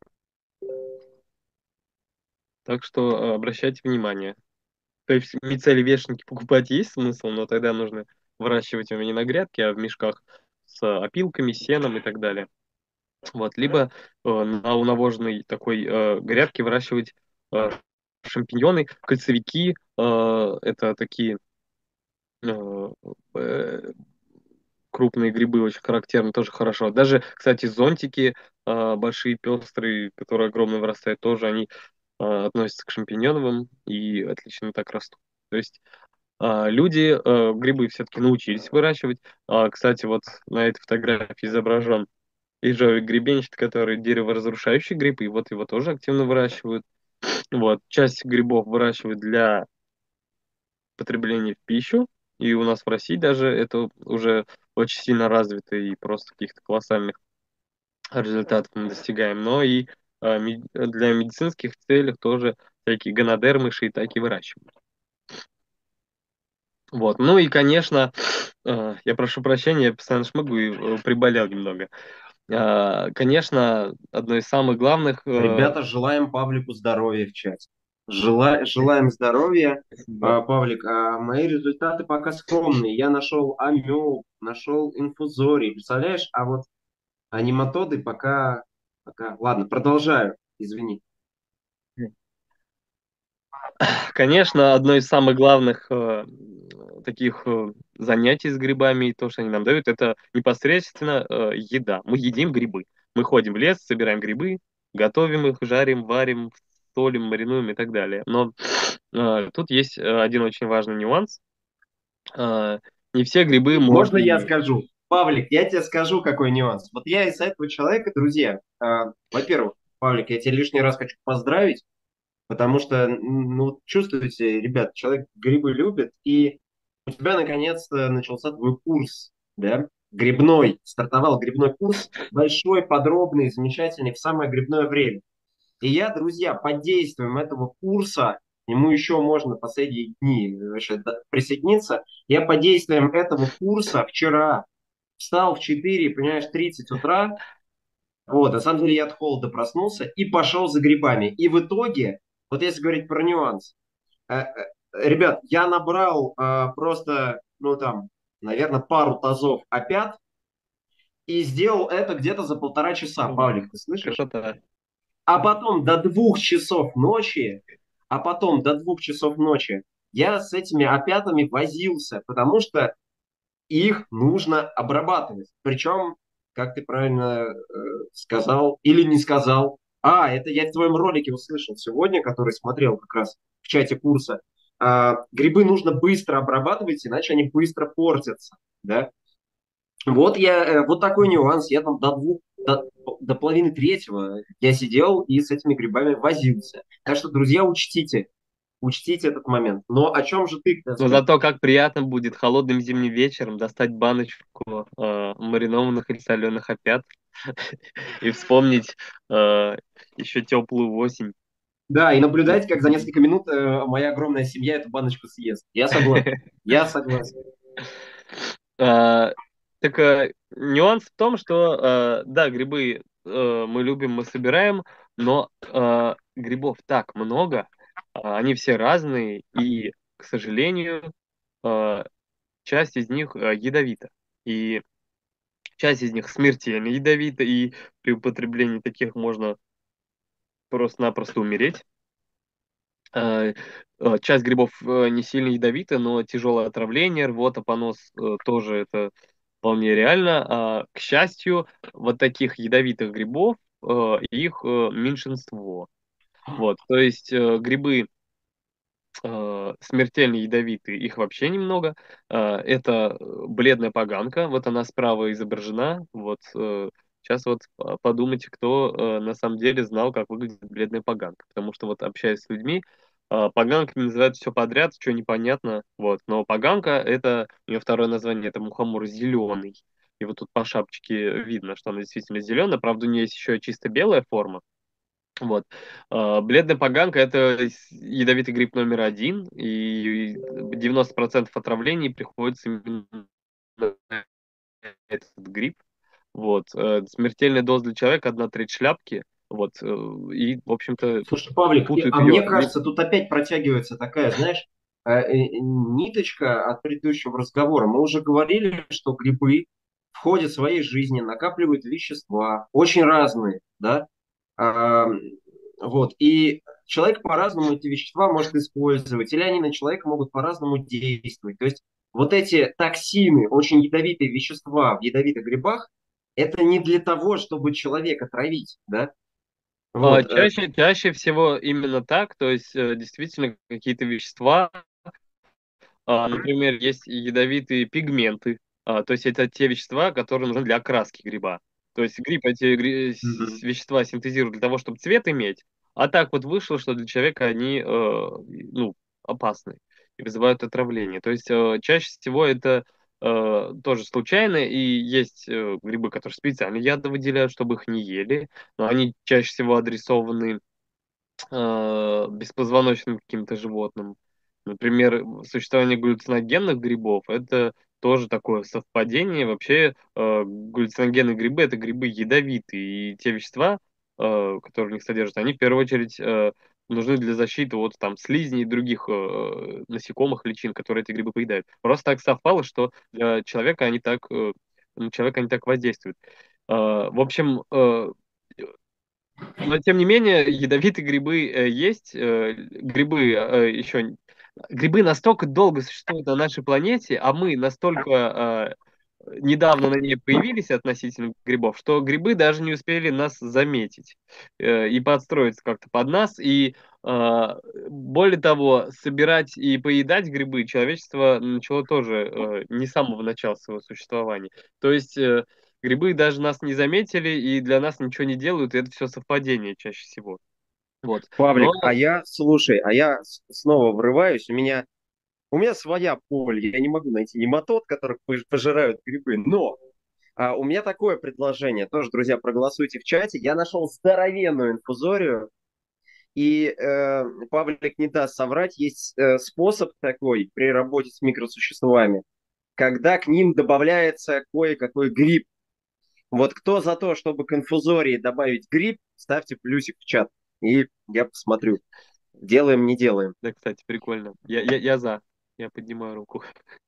Так что э, обращайте внимание. То есть мицели вешенки покупать есть смысл, но тогда нужно выращивать его не на грядке, а в мешках с опилками, сеном и так далее. Вот, либо э, на унавоженной такой э, грядке выращивать э, шампиньоны, кольцевики, э, это такие э, э, крупные грибы, очень характерны, тоже хорошо. Даже, кстати, зонтики э, большие, пестрые, которые огромно вырастают, тоже они э, относятся к шампиньоновым и отлично так растут. То есть э, люди э, грибы все-таки научились выращивать. А, кстати, вот на этой фотографии изображен ежовик гребенчатый, который дереворазрушающий гриб, и вот его тоже активно выращивают. Вот, часть грибов выращивают для потребления в пищу, и у нас в России даже это уже очень сильно развито, и просто каких-то колоссальных результатов мы достигаем. Но и э, ми- для медицинских целей тоже всякие гонодермы, шиитаки выращивают. Вот. Ну и, конечно, э, я прошу прощения, я постоянно шмыгаю и э, приболел немного. А, Конечно, одно из самых главных, э, Ребята, желаем Павлику здоровья в чате. Жела- желаем здоровья. спасибо. А, Павлик, а мои результаты пока скромные. Я нашел амел, нашел инфузорий. Представляешь? А вот а нематоды пока, пока... Ладно, продолжаю. Извини. Конечно, одно из самых главных э, таких э, занятий с грибами, и то, что они нам дают, это непосредственно э, еда. Мы едим грибы. Мы ходим в лес, собираем грибы, готовим их, жарим, варим, солим, маринуем и так далее. Но э, тут есть э, один очень важный нюанс. Э, не все грибы Можно можно я есть. скажу? Павлик, я тебе скажу, какой нюанс. Вот я из этого человека, друзья, а, во-первых, Павлик, я тебя лишний раз хочу поздравить, потому что, м, ну, чувствуете, ребят, человек грибы любит, и у тебя наконец-то начался твой курс, да, грибной, стартовал грибной курс, большой, подробный, замечательный, в самое грибное время. И я, друзья, под действием этого курса, ему еще можно последние дни вообще да, присоединиться, я под действием этого курса вчера встал в четыре, понимаешь, тридцать утра, вот, на самом деле я от холода проснулся и пошел за грибами. И в итоге, вот если говорить про нюанс, э, э, ребят, я набрал э, просто, ну там, наверное, пару тазов опят и сделал это где-то за полтора часа, Ого, Павлик, ты слышишь? красота. А потом до двух часов ночи, а потом до двух часов ночи я с этими опятами возился, потому что их нужно обрабатывать. Причем, как ты правильно э, сказал или не сказал, а, это я в твоем ролике услышал сегодня, который смотрел как раз в чате курса, а, грибы нужно быстро обрабатывать, иначе они быстро портятся, да? Вот я, э, вот такой нюанс, я там до двух, до, до половины третьего я сидел и с этими грибами возился. Так что, друзья, учтите, учтите этот момент. Но о чем же ты хотел Но сказать? зато как приятно будет холодным зимним вечером достать баночку э, маринованных или соленых опят и вспомнить э, еще теплую осень. Да, и наблюдать, как за несколько минут э, моя огромная семья эту баночку съест. Я согласен. Я согласен. А, Так э, нюанс в том, что э, да, грибы э, мы любим, мы собираем, но э, грибов так много, а, они все разные, и, к сожалению, э, часть из них э, ядовита. И Часть из них смертельно ядовита, и при употреблении таких можно просто-напросто умереть. Э, э, Часть грибов э, не сильно ядовита, но тяжелое отравление, рвота, понос э, тоже это вполне реально. А, к счастью, вот таких ядовитых грибов э, их э, меньшинство. Вот, то есть э, грибы э, смертельно ядовитые, их вообще немного. Э, это бледная поганка, вот она справа изображена. Вот э, сейчас вот э, подумайте, кто э, на самом деле знал, как выглядит бледная поганка. Потому что вот общаясь с людьми, э, поганками называют все подряд, что непонятно. Вот. Но поганка — это у нее второе название, это мухомор зеленый. И вот тут по шапочке видно, что она действительно зеленая. Правда, у нее есть еще чисто белая форма. Вот. А, Бледная поганка — это с- ядовитый гриб номер один, и девяносто процентов отравлений приходится именно на этот гриб. Вот. Э, Смертельная доза для человека — одна треть шляпки. Вот. э, И, в общем-то, Слушай, Павлик, и- путают а мне ее... не- кажется, тут опять протягивается такая, знаешь, э, э, ниточка от предыдущего разговора. Мы уже говорили, что грибы в ходе своей жизни накапливают вещества, очень разные, да. А, вот, и человек по-разному эти вещества может использовать, или они на человека могут по-разному действовать. То есть вот эти токсины, очень ядовитые вещества в ядовитых грибах, это не для того, чтобы человека травить, да. а, Вот, э, Чаще, чаще всего именно так, то есть э, действительно какие-то вещества. А, Например, есть ядовитые пигменты, а, то есть это те вещества, которые нужны для окраски гриба. То есть гриб эти гри- с- Мгм. вещества синтезирует для того, чтобы цвет иметь, а так вот вышло, что для человека они э, ну, опасны и вызывают отравление. То есть э, чаще всего это э, тоже случайно, и есть э, грибы, которые специально яды выделяют, чтобы их не ели, но они чаще всего адресованы э, беспозвоночным каким-то животным. Например, существование галлюциногенных грибов — это тоже такое совпадение. Вообще, э, галлюциногенные грибы — это грибы ядовитые, и те вещества, э, которые в них содержатся, они в первую очередь э, нужны для защиты от там слизней и других э, насекомых, личин, которые эти грибы поедают. Просто так совпало, что для человека они так, э, на человека они так воздействуют. Э, В общем, э, но, тем не менее, ядовитые грибы э, есть. Э, грибы э, еще... Грибы настолько долго существуют на нашей планете, а мы настолько э, недавно на ней появились относительно грибов, что грибы даже не успели нас заметить э, и подстроиться как-то под нас. И э, более того, собирать и поедать грибы человечество начало тоже э, не с самого начала своего существования. То есть э, грибы даже нас не заметили и для нас ничего не делают, и это все совпадение чаще всего. Вот. Но Павлик, а я, слушай, а я с- снова врываюсь, у меня, у меня своя поле, я не могу найти нематод, которых пож- пожирают грибы, но а, у меня такое предложение, тоже, друзья, проголосуйте в чате, я нашел здоровенную инфузорию, и э, Павлик не даст соврать, есть э, способ такой при работе с микросуществами, когда к ним добавляется кое-какой гриб. Вот кто за то, чтобы к инфузории добавить гриб, ставьте плюсик в чат, и я посмотрю. Делаем, не делаем. да, кстати, прикольно. Я, я, я за. Я поднимаю руку.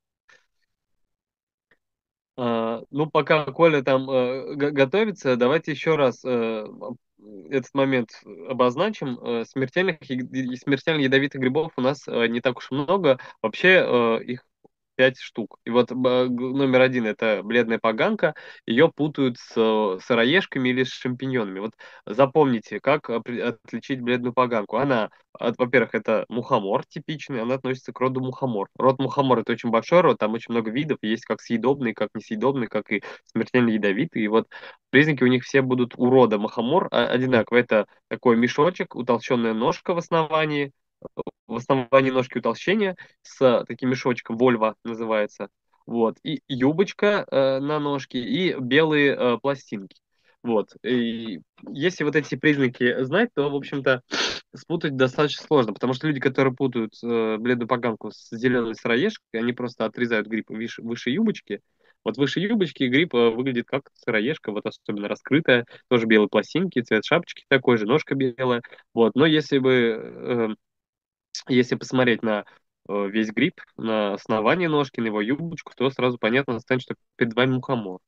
А, ну, пока Коля там э, го- готовится, давайте еще раз э, этот момент обозначим. Э, смертельных, и- смертельно ядовитых грибов у нас э, не так уж много. Вообще э, их пять штук. И вот б- г- номер один — это бледная поганка. Ее путают с э, сыроежками или с шампиньонами. Вот запомните, как опре- отличить бледную поганку. Она, от- во-первых, это мухомор типичный, она относится к роду мухомор. Род мухомор — это очень большой род, там очень много видов, есть как съедобные, как несъедобные, как и смертельно ядовитые. И вот признаки у них все будут у рода мухомор а- одинаковые. Это такой мешочек, утолщенная ножка в основании, в основании ножки утолщения с таким мешочком, вольва называется, вот, и юбочка э, на ножке, и белые э, пластинки. Вот. И если вот эти признаки знать, то, в общем-то, спутать достаточно сложно, потому что люди, которые путают э, бледную поганку с зеленой сыроежкой, они просто отрезают гриб выше, выше юбочки. Вот выше юбочки гриб э, выглядит как сыроежка, вот особенно раскрытая, тоже белые пластинки, цвет шапочки такой же, ножка белая. Вот. Но если бы э, если посмотреть на э, весь гриб, на основание ножки, на его юбочку, то сразу понятно станет, что перед вами мухомор.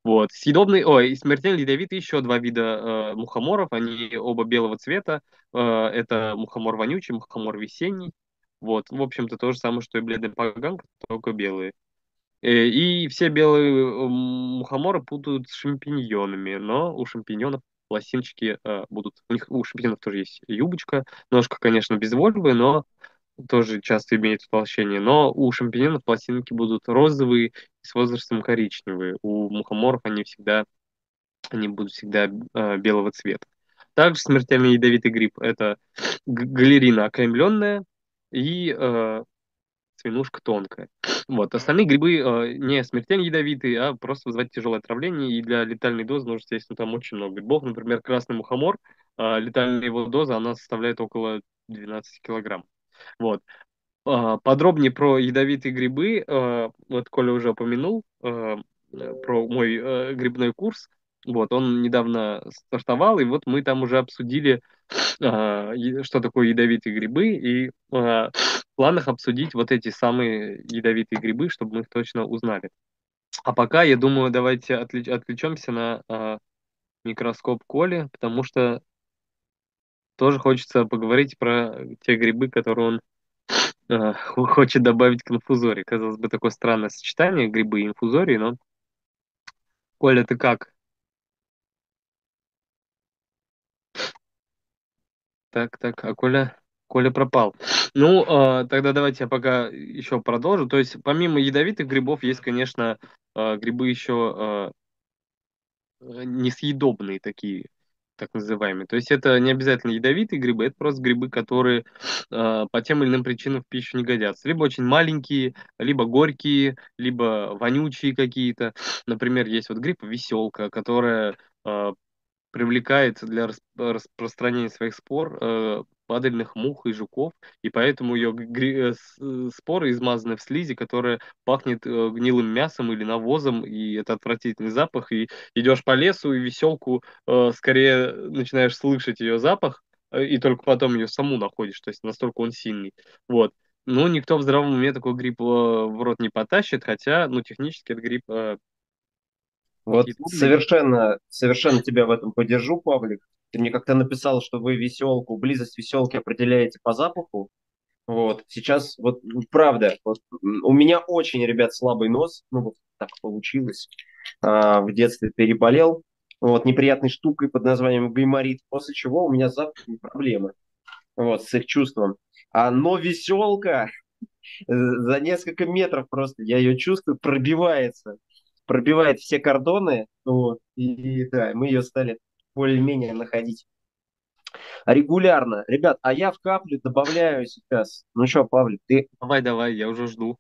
Вот. Съедобный, ой, и смертельно ядовитые еще два вида э, мухоморов, они оба белого цвета. Э, это мухомор вонючий, мухомор весенний. Вот, в общем-то, то же самое, что и бледная поганка, только белые. Э, И все белые э, мухоморы путают с шампиньонами, но у шампиньонов пластиночки э, будут... У них у шампиньонов тоже есть юбочка, ножка, конечно, без вольвы, но тоже часто имеет утолщение. Но у шампиньонов пластинки будут розовые и с возрастом коричневые. У мухоморов они всегда, они будут всегда э, белого цвета. Также смертельно ядовитый гриб– это г- галерина окаймленная и э, свинушка тонкая. Вот. Остальные грибы э, не смертельно ядовитые, а просто вызывают тяжелое отравление, и для летальной дозы нужно, естественно, там очень много грибов. Например, красный мухомор, э, летальная его доза, она составляет около двенадцати килограмм. Вот. А, Подробнее про ядовитые грибы, э, вот Коля уже упомянул, э, э, про мой э, грибной курс. Вот, он недавно стартовал, и вот мы там уже обсудили, а, и- что такое ядовитые грибы, и а, в планах обсудить вот эти самые ядовитые грибы, чтобы мы их точно узнали. А пока, я думаю, давайте отвлеч- отвлечемся на а, микроскоп Коли, потому что тоже хочется поговорить про те грибы, которые он а, хо- хочет добавить к инфузории. Казалось бы, такое странное сочетание грибы и инфузории, но, Коля, ты как? Так, так, а Коля, Коля пропал. Ну, а, тогда давайте я пока еще продолжу. То есть, помимо ядовитых грибов, есть, конечно, а, грибы еще а, несъедобные такие, так называемые. То есть, это не обязательно ядовитые грибы, это просто грибы, которые а, по тем или иным причинам в пищу не годятся. Либо очень маленькие, либо горькие, либо вонючие какие-то. Например, есть вот гриб веселка, которая а, привлекает для рас- распространения своих спор э, падальных мух и жуков, и поэтому ее гри- э, с- э, споры измазаны в слизи, которая пахнет э, гнилым мясом или навозом, и это отвратительный запах, и идешь по лесу, и веселку э, скорее начинаешь слышать ее запах, э, и только потом ее саму находишь, то есть настолько он сильный. Вот. Ну, никто в здравом уме такой гриб э, в рот не потащит, хотя, ну, технически этот гриб э, Вот съедобный. совершенно, совершенно тебя в этом поддержу, Павлик. Ты мне как-то написал, что вы веселку, близость веселки определяете по запаху. Вот, сейчас, вот, ну, правда, вот, м, у меня очень, ребят, слабый нос, ну, вот так получилось. А, в детстве переболел, вот, неприятной штукой под названием гайморит, после чего у меня с запахом проблемы, вот, с их чувством. А, но веселка, э, за несколько метров просто, я ее чувствую, пробивается, пробивает все кордоны, вот, и, да, мы ее стали более-менее находить регулярно. Ребят, а я в каплю добавляю сейчас. Ну что, Павлик, ты... Давай, давай, я уже жду.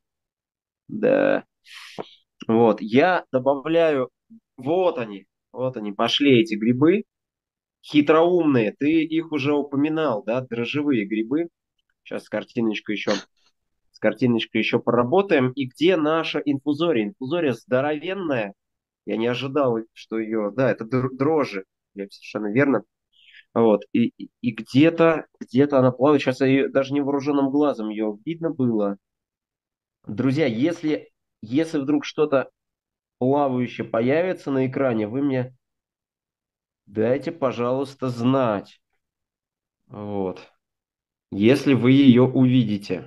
Да. Вот, я добавляю... Вот они, вот они, пошли эти грибы. Хитроумные. Ты их уже упоминал, да? Дрожжевые грибы. Сейчас с картиночкой еще, с картиночкой еще поработаем. И где наша инфузория? Инфузория здоровенная. Я не ожидал, что ее... Да, это др- дрожжи. Я совершенно верно. Вот. И, и, и где-то, где-то она плавает. Сейчас ее даже невооруженным глазом ее видно было. Друзья, если, если вдруг что-то плавающее появится на экране, вы мне дайте, пожалуйста, знать. Вот. Если вы ее увидите,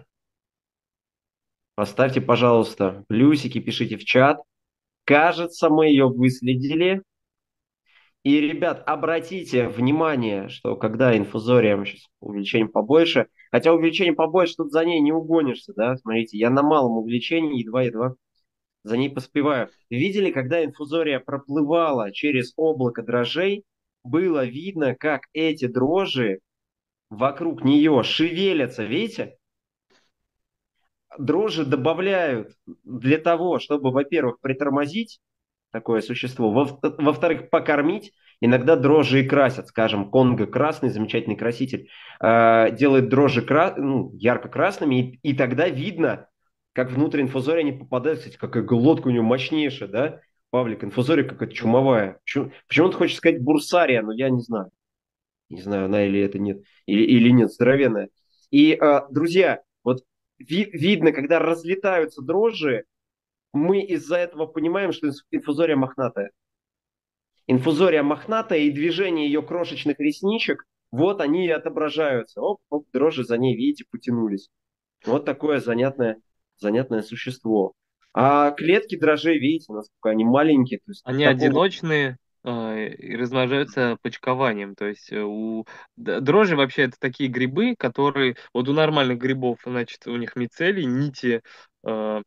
поставьте, пожалуйста, плюсики, пишите в чат. Кажется, мы ее выследили. И, ребят, обратите внимание, что когда инфузория, мы сейчас увеличение побольше, хотя увеличение побольше, тут за ней не угонишься, да, смотрите, я на малом увеличении едва-едва за ней поспеваю. Видели, когда инфузория проплывала через облако дрожжей, было видно, как эти дрожжи вокруг нее шевелятся, видите? Дрожжи добавляют для того, чтобы, во-первых, притормозить такое существо, во- во-вторых, покормить. Иногда дрожжи и красят, скажем, Конго красный, замечательный краситель, э, делает дрожжи кра- ну, ярко-красными, и, и тогда видно, как внутрь инфузории они попадают. Кстати, какая глотка у него мощнейшая, да? Павлик, инфузория какая-то чумовая. Почему, почему-то хочешь сказать бурсария, но я не знаю. Не знаю, она или это нет, или, или нет, здоровенная. И, э, друзья, вот ви- видно, когда разлетаются дрожжи, мы из-за этого понимаем, что инфузория мохнатая. Инфузория мохнатая, и движение ее крошечных ресничек, вот они и отображаются. Оп, оп, дрожжи за ней, видите, потянулись. Вот такое занятное, занятное существо. А клетки дрожжей, видите, насколько они маленькие. То есть Они такого... одиночные э, и размножаются почкованием. То есть э, у д- дрожжи вообще это такие грибы, которые вот у нормальных грибов, значит, у них мицелий, нити, э,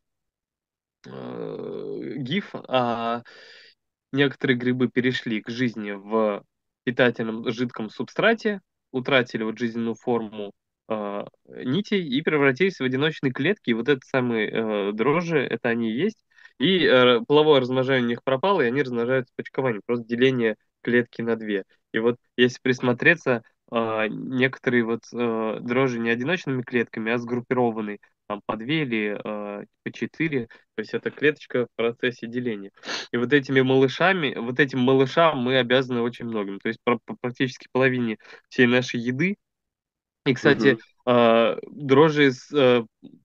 э, гиф, а некоторые грибы перешли к жизни в питательном жидком субстрате, утратили вот жизненную форму э, нитей и превратились в одиночные клетки. И вот это самые э, дрожжи, это они и есть. И э, половое размножение у них пропало, и они размножаются почкованием, просто деление клетки на две. И вот если присмотреться, э, некоторые вот э, дрожжи не одиночными клетками, а сгруппированы там по две или э, по четыре, то есть это клеточка в процессе деления. И вот этими малышами, вот этим малышам мы обязаны очень многим. То есть про- по практически половине всей нашей еды. И, кстати, Мгм. э, дрожжи с- э,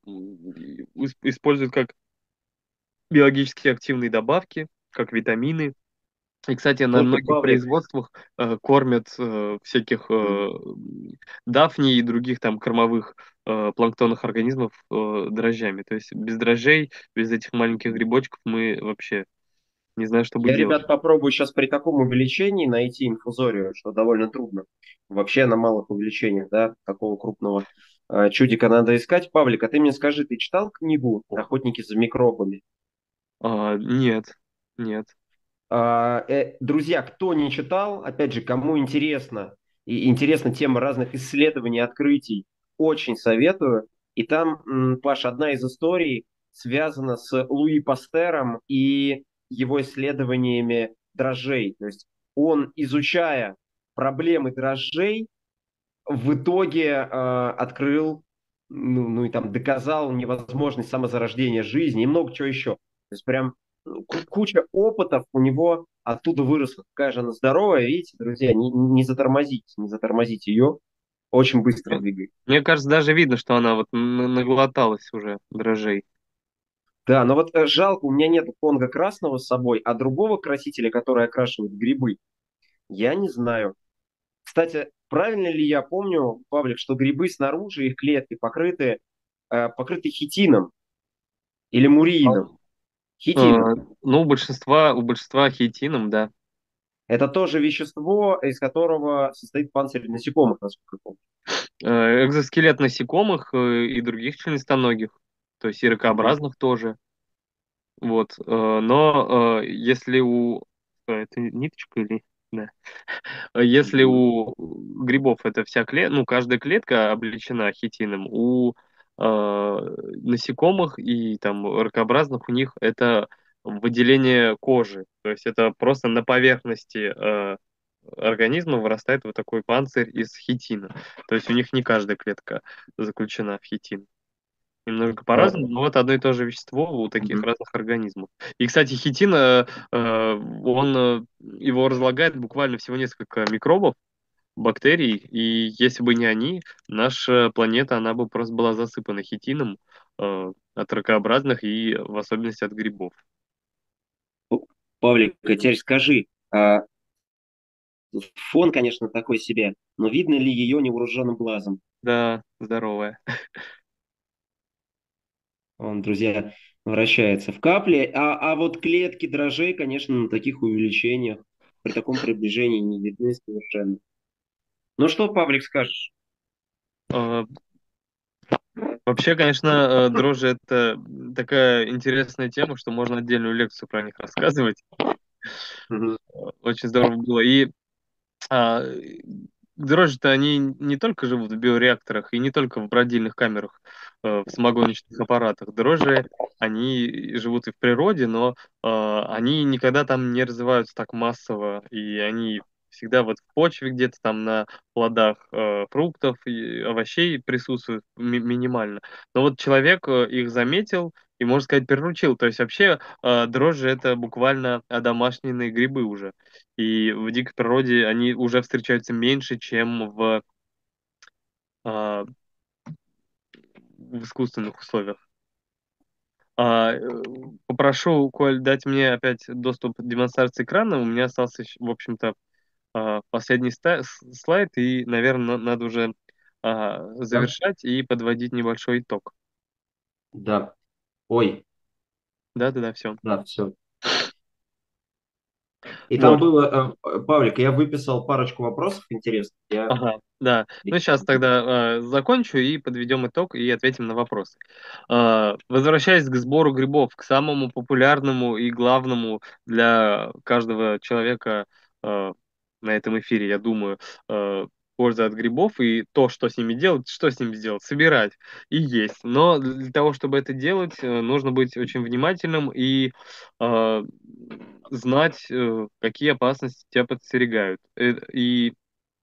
ис- используют как биологически активные добавки, как витамины. И, кстати, на Слушай, многих Павлик, производствах э, кормят э, всяких м, э, дафний и других там кормовых э, планктонных организмов э, дрожжами. То есть без дрожжей, без этих маленьких грибочков мы вообще не знаю, что бы я, делать. ребят, попробую сейчас при таком увеличении найти инфузорию, что довольно трудно. Вообще на малых увеличениях, да, такого крупного э, чудика надо искать. Павлик, а ты мне скажи, ты читал книгу «Охотники за микробами»? А, нет, нет. А, э, друзья, кто не читал, опять же, кому интересно, и интересна тема разных исследований, открытий, очень советую. И там, м, Паш, одна из историй связана с Луи Пастером и его исследованиями дрожжей. То есть он, изучая проблемы дрожжей, в итоге э, открыл, ну, ну и там доказал невозможность самозарождения жизни и много чего еще. То есть прям ну, ку- куча опытов у него оттуда выросла. Какая же она здоровая, видите, друзья, не, не затормозите, не затормозите ее, очень быстро Мне двигает. мне кажется, даже видно, что она вот н- наглоталась уже дрожжей. Да, но вот э, жалко, у меня нет конга красного с собой, а другого красителя, который окрашивает грибы, я не знаю. Кстати, правильно ли я помню, Павлик, что грибы снаружи, их клетки покрыты, э, покрыты хитином или муриином? Э, Хитином. ну, у большинства, у большинства хитином, да. Это тоже вещество, из которого состоит панцирь насекомых, насколько я помню. Э, экзоскелет насекомых э, и других членистоногих, то есть и Мгм. ракообразных тоже. Вот. Э, но э, если у... э, Это ниточка или... Да. Э, Если Мгм. у грибов это вся клетка, ну, каждая клетка облечена хитином, у э, насекомых и там ракообразных у них это выделение кожи. То есть это просто на поверхности э, организма вырастает вот такой панцирь из хитина. То есть у них не каждая клетка заключена в хитин. Немного А, по-разному, но вот одно и то же вещество у таких мгм. разных организмов. И, кстати, хитин, э, э, он э, его разлагает буквально всего несколько микробов, бактерий, и если бы не они, наша планета, она бы просто была засыпана хитином э, от ракообразных и в особенности от грибов. Павлик, а теперь скажи, а, фон, конечно, такой себе, но видно ли ее невооруженным глазом? Да, здоровая. Он, друзья, вращается в капле. А, а вот клетки дрожжей, конечно, на таких увеличениях, при таком приближении не видны совершенно. Ну что, Павлик, скажешь? Э, Вообще, конечно, э, дрожжи это такая интересная тема, что можно отдельную лекцию про них рассказывать. Мгм. Очень здорово было. И А, дрожжи-то они не только живут в биореакторах и не только в бродильных камерах, э, в самогоночных аппаратах. Дрожжи, они живут и в природе, но э, они никогда там не развиваются так массово, и они всегда вот в почве где-то там на плодах э, фруктов и овощей присутствуют ми- минимально. Но вот человек э, их заметил и, можно сказать, приручил. То есть вообще э, дрожжи это буквально одомашненные грибы уже. И в дикой природе они уже встречаются меньше, чем в, а, в искусственных условиях. А, э, Попрошу, Коль, дать мне опять доступ к демонстрации экрана. У меня остался, ещё, в общем-то, а, последний ста- с- слайд, и, наверное, надо уже а, Да. завершать и подводить небольшой итог. Да. Ой, Да-да-да, все. да, все. И там Вот. было, э, Павлик, я выписал парочку вопросов интересных. Я... Ага, да. Ну, сейчас тогда э, закончу и подведем итог и ответим на вопросы. Э, возвращаясь к сбору грибов, к самому популярному и главному для каждого человека э, на этом эфире, я думаю, э, польза от грибов и то, что с ними делать, что с ними делать, собирать и есть. Но для того, чтобы это делать, э, нужно быть очень внимательным и э, знать, э, какие опасности тебя подстерегают. Э, И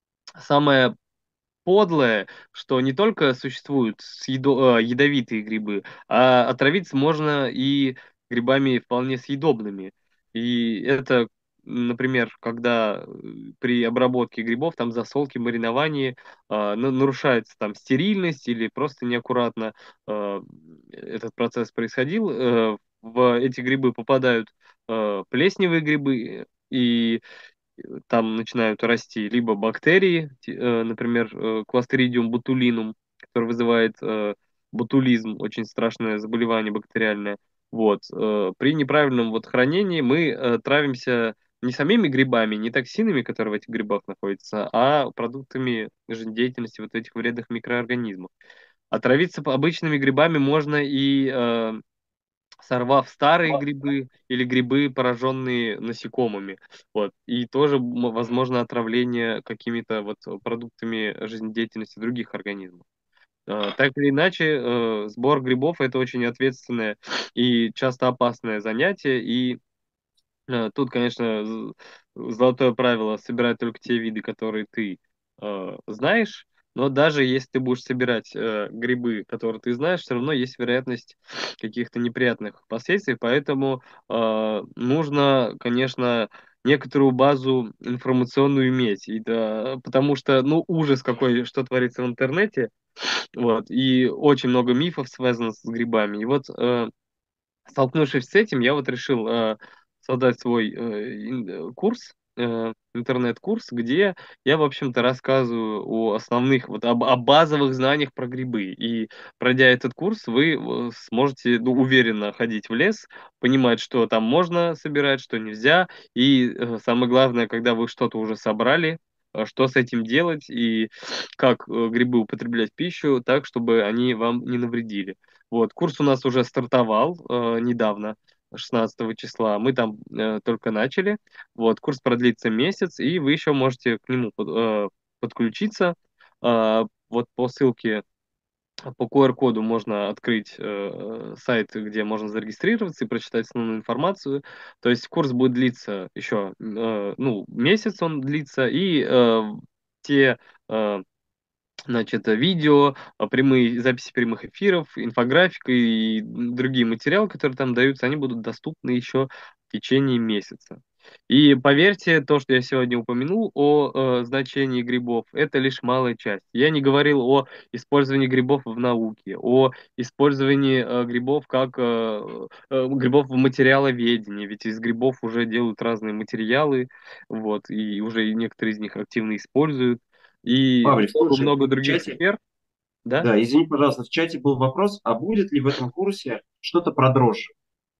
самое подлое, что не только существуют съедо- а, ядовитые грибы, а отравиться можно и грибами вполне съедобными. И это, например, когда э, при обработке грибов, там засолке, мариновании а, на- нарушается там стерильность или просто неаккуратно а, этот процесс происходил, э, в эти грибы попадают э, плесневые грибы, и там начинают расти либо бактерии, те- э, например, э, Clostridium botulinum, который вызывает э, ботулизм, очень страшное заболевание бактериальное. Вот. э, При неправильном вот хранении мы э, травимся не самими грибами, не токсинами, которые в этих грибах находятся, а продуктами жизнедеятельности вот этих вредных микроорганизмов. Отравиться по- обычными грибами можно и э, сорвав старые грибы или грибы, пораженные насекомыми. Вот. И тоже, м, возможно, отравление какими-то вот продуктами жизнедеятельности других организмов. Э, Так или иначе, э, сбор грибов – это очень ответственное и часто опасное занятие, и Э, Тут, конечно, з- золотое правило — собирать только те виды, которые ты э, знаешь. Но даже если ты будешь собирать э, грибы, которые ты знаешь, все равно есть вероятность каких-то неприятных последствий. Поэтому э, нужно, конечно, некоторую базу информационную иметь. И да, потому что, ну, ужас какой, что творится в интернете. Вот, и очень много мифов связано с грибами. И вот э, столкнувшись с этим, я вот решил э, создать свой э, ин- э, курс, э, интернет-курс, где я, в общем-то, рассказываю о основных, вот об, о базовых знаниях про грибы. И пройдя этот курс, вы э, сможете, ну, уверенно ходить в лес, понимать, что там можно собирать, что нельзя. И э, самое главное, когда вы что-то уже собрали, э, что с этим делать и как э, грибы употреблять в пищу так, чтобы они вам не навредили. Вот, курс у нас уже стартовал э, недавно, шестнадцатого числа. Мы там э, только начали. Вот, курс продлится месяц, и вы еще можете к нему под- э, подключиться. А, вот по ссылке, по Q R-коду можно открыть э, сайт, где можно зарегистрироваться и прочитать основную информацию. То есть курс будет длиться еще, э, ну, месяц он длится, и э, те э, Значит, э, видео, а, прямые записи прямых эфиров, инфографика и другие материалы, которые там даются, они будут доступны еще в течение месяца. И поверьте, то, что я сегодня упомянул о э, значении грибов, это лишь малая часть. Я не говорил о использовании грибов в науке, о использовании э, грибов как э, э, грибов в материаловедении, ведь из грибов уже делают разные материалы, вот, и уже некоторые из них активно используют. И Павлик, слушай, много-много в других чате, сфер, да? да, извини, пожалуйста, в чате был вопрос, а будет ли в этом курсе что-то про дрожжи?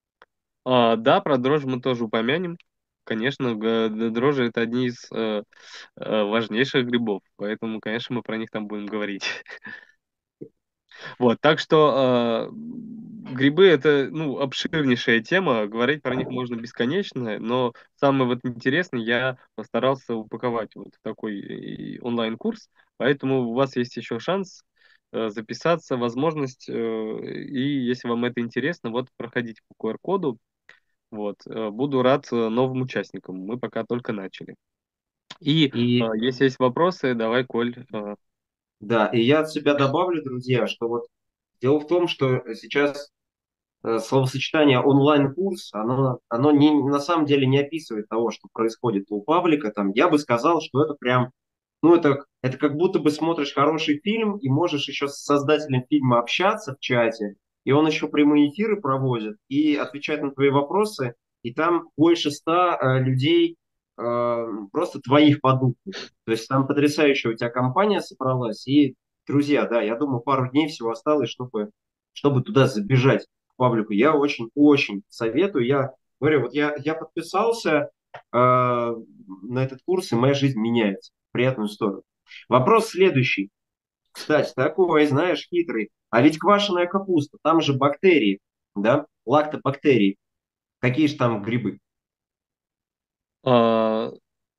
А, да, про дрожжи мы тоже упомянем. Конечно, г- д- дрожжи — это одни из э, э, важнейших грибов, поэтому, конечно, мы про них там будем говорить. Вот, так что э, грибы — это, ну, обширнейшая тема, говорить про них можно бесконечно, но самое вот интересное я постарался упаковать вот в такой э, онлайн-курс, поэтому у вас есть еще шанс э, записаться, возможность, э, и если вам это интересно, вот проходите по Q R-коду, вот, э, буду рад э, новым участникам, мы пока только начали. И э, И если есть вопросы, давай, Коль. э, да, и я от себя добавлю, друзья, что вот дело в том, что сейчас э, словосочетание онлайн-курс, оно, оно не, на самом деле не описывает того, что происходит у паблика. Там, я бы сказал, что это прям, ну, это, это как будто бы смотришь хороший фильм и можешь еще с создателем фильма общаться в чате, и он еще прямые эфиры проводит и отвечает на твои вопросы, и там больше ста э, людей э, просто твоих по духу. То есть там потрясающая у тебя компания собралась, и, друзья, да, я думаю, пару дней всего осталось, чтобы, чтобы туда забежать, к паблику. Я очень-очень советую. Я говорю, вот я, я подписался э, на этот курс, и моя жизнь меняется в приятную сторону. Вопрос следующий. Кстати, такой, знаешь, хитрый. А ведь квашеная капуста, там же бактерии, да, лактобактерии. Какие же там грибы? А,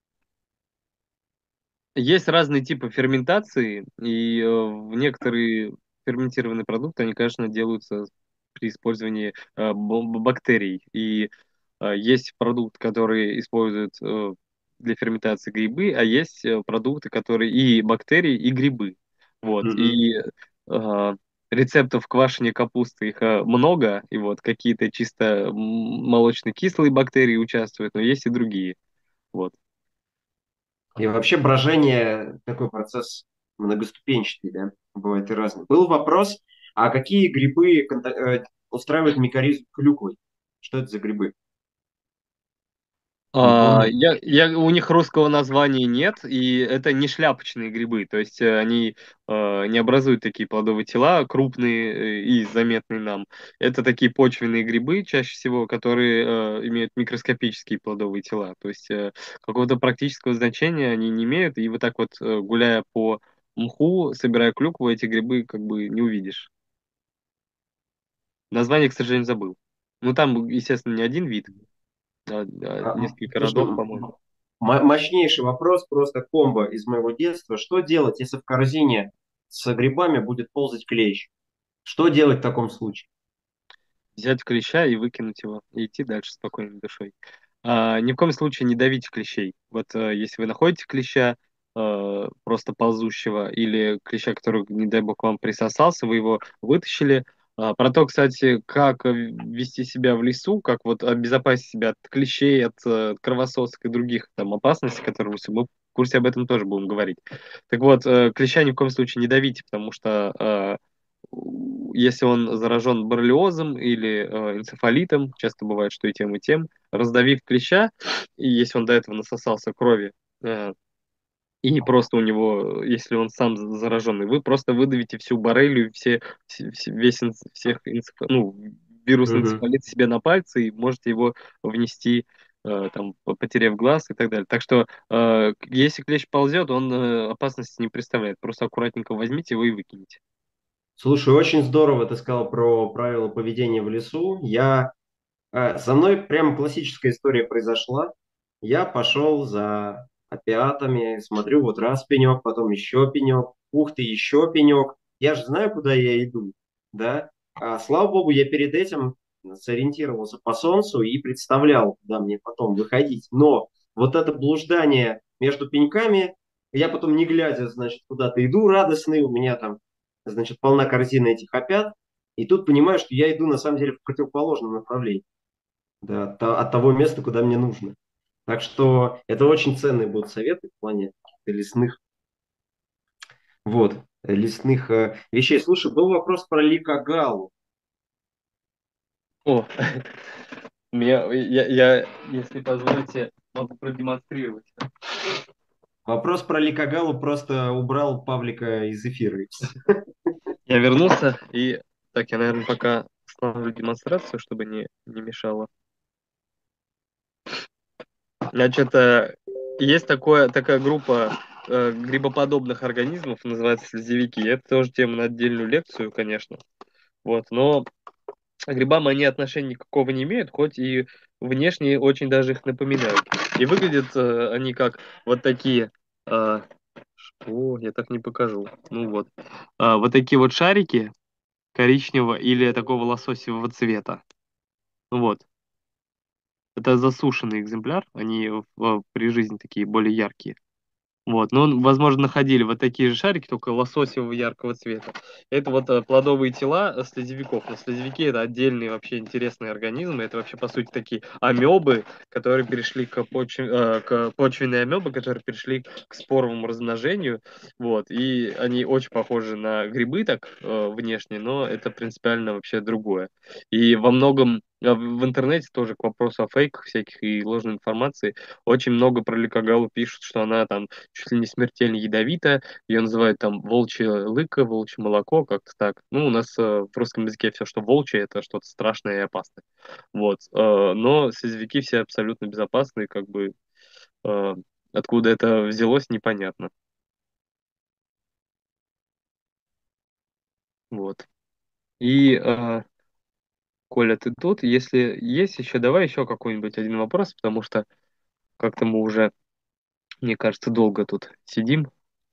Есть разные типы ферментации, и э, в некоторые ферментированные продукты, они, конечно, делаются при использовании э, б- бактерий. И э, есть продукт, который используют э, для ферментации грибы, а есть э, продукты, которые и бактерии, и грибы. Вот. Мгм. И э, рецептов квашения капусты их э, много, и вот какие-то чисто м, молочно-кислые бактерии участвуют, но есть и другие. Вот. И вообще брожение такой процесс многоступенчатый, да, бывает и разный. Был вопрос, а какие грибы конта- э, устраивают микоризу клюквой? Что это за грибы? Не А, помню. я, я, у них русского названия нет, и это не шляпочные грибы, то есть э, они э, не образуют такие плодовые тела крупные э, и заметные нам. Это такие почвенные грибы, чаще всего, которые э, имеют микроскопические плодовые тела, то есть э, какого-то практического значения они не имеют, и вот так вот э, гуляя по мху, собирая клюкву, эти грибы как бы не увидишь. Название, к сожалению, забыл. Ну там, естественно, не один вид, а, а А, м, несколько слушай, родов, м- по-моему. м- мощнейший вопрос, просто комбо из моего детства. Что делать, если в корзине с грибами будет ползать клещ? Что делать в таком случае? Взять клеща и выкинуть его, и идти дальше спокойной душой. А, ни в коем случае не давите клещей. Вот э, если вы находите клеща, э, просто ползущего, или клеща, который, не дай бог, вам присосался, вы его вытащили. А, про то, кстати, как э, вести себя в лесу, как вот обезопасить себя от клещей, от э, кровососок и других там опасностей, которые мы в курсе об этом тоже будем говорить. Так вот, э, клеща ни в коем случае не давите, потому что э, если он заражен боррелиозом или э, энцефалитом, часто бывает, что и тем, и тем, раздавив клеща, и если он до этого насосался крови, э, и просто у него, если он сам зараженный, вы просто выдавите всю боррелию, все, все- все- весь, энц- всех энцеф- ну, вирус Мгм. энцефалита себе на пальцы, и можете его внести, э, там, по- потеряв глаз и так далее. Так что, э, если клещ ползет, он э, опасности не представляет. Просто аккуратненько возьмите его и выкинете. Слушай, очень здорово ты сказал про правила поведения в лесу. Я, э, со мной прям классическая история произошла. Я пошел за опиатами, смотрю, вот раз пенек, потом еще пенек, ух ты, еще пенек. Я же знаю, куда я иду, да? А, слава богу, я перед этим сориентировался по солнцу и представлял, куда мне потом выходить. Но вот это блуждание между пеньками, я потом не глядя, значит, куда-то иду радостный, у меня там значит, полна корзина этих опят, и тут понимаю, что я иду на самом деле в противоположном направлении, да, от, то- от того места, куда мне нужно. Так что это очень ценные будут советы в плане лесных, вот, лесных э, вещей. Слушай, был вопрос про ликогалу. О, меня, я, я, если позволите, могу продемонстрировать. Вопрос про ликогалу просто убрал Павлика из эфира. Я вернулся, и так, я, наверное, пока остановлю демонстрацию, чтобы не, не мешало. Значит, э, есть такое, такая группа э, грибоподобных организмов, называется слизевики. Это тоже тема на отдельную лекцию, конечно. Вот, но к грибам они отношения никакого не имеют, хоть и внешне очень даже их напоминают. И выглядят э, они как вот такие. э, О, я так не покажу. Ну вот. А, вот такие вот шарики коричневого или такого лососевого цвета. Ну вот. Это засушенный экземпляр. Они в- в- при жизни такие более яркие. Вот, но, возможно, находили вот такие же шарики, только лососевого яркого цвета. Это вот э, плодовые тела э, слизевиков. Но слизевики это отдельные вообще интересные организмы. Это вообще, по сути, такие амебы, которые перешли к, почве, э, к почвенные амебы, которые перешли к споровому размножению. Вот, и они очень похожи на грибы так э, внешне, но это принципиально вообще другое. И во многом э, в интернете тоже к вопросу о фейках всяких и ложной информации очень много про Ликогалу пишут, что она там чуть ли не смертельно ядовитая. Ее называют там волчье лыко, волчье молоко, как-то так. Ну, у нас э, в русском языке все, что волчье, это что-то страшное и опасное. Вот. Э, но слизевики все абсолютно безопасные, как бы э, откуда это взялось, непонятно. Вот. И, э, Коля, ты тут? Если есть еще, давай еще какой-нибудь один вопрос, потому что как-то мы уже, мне кажется, долго тут сидим.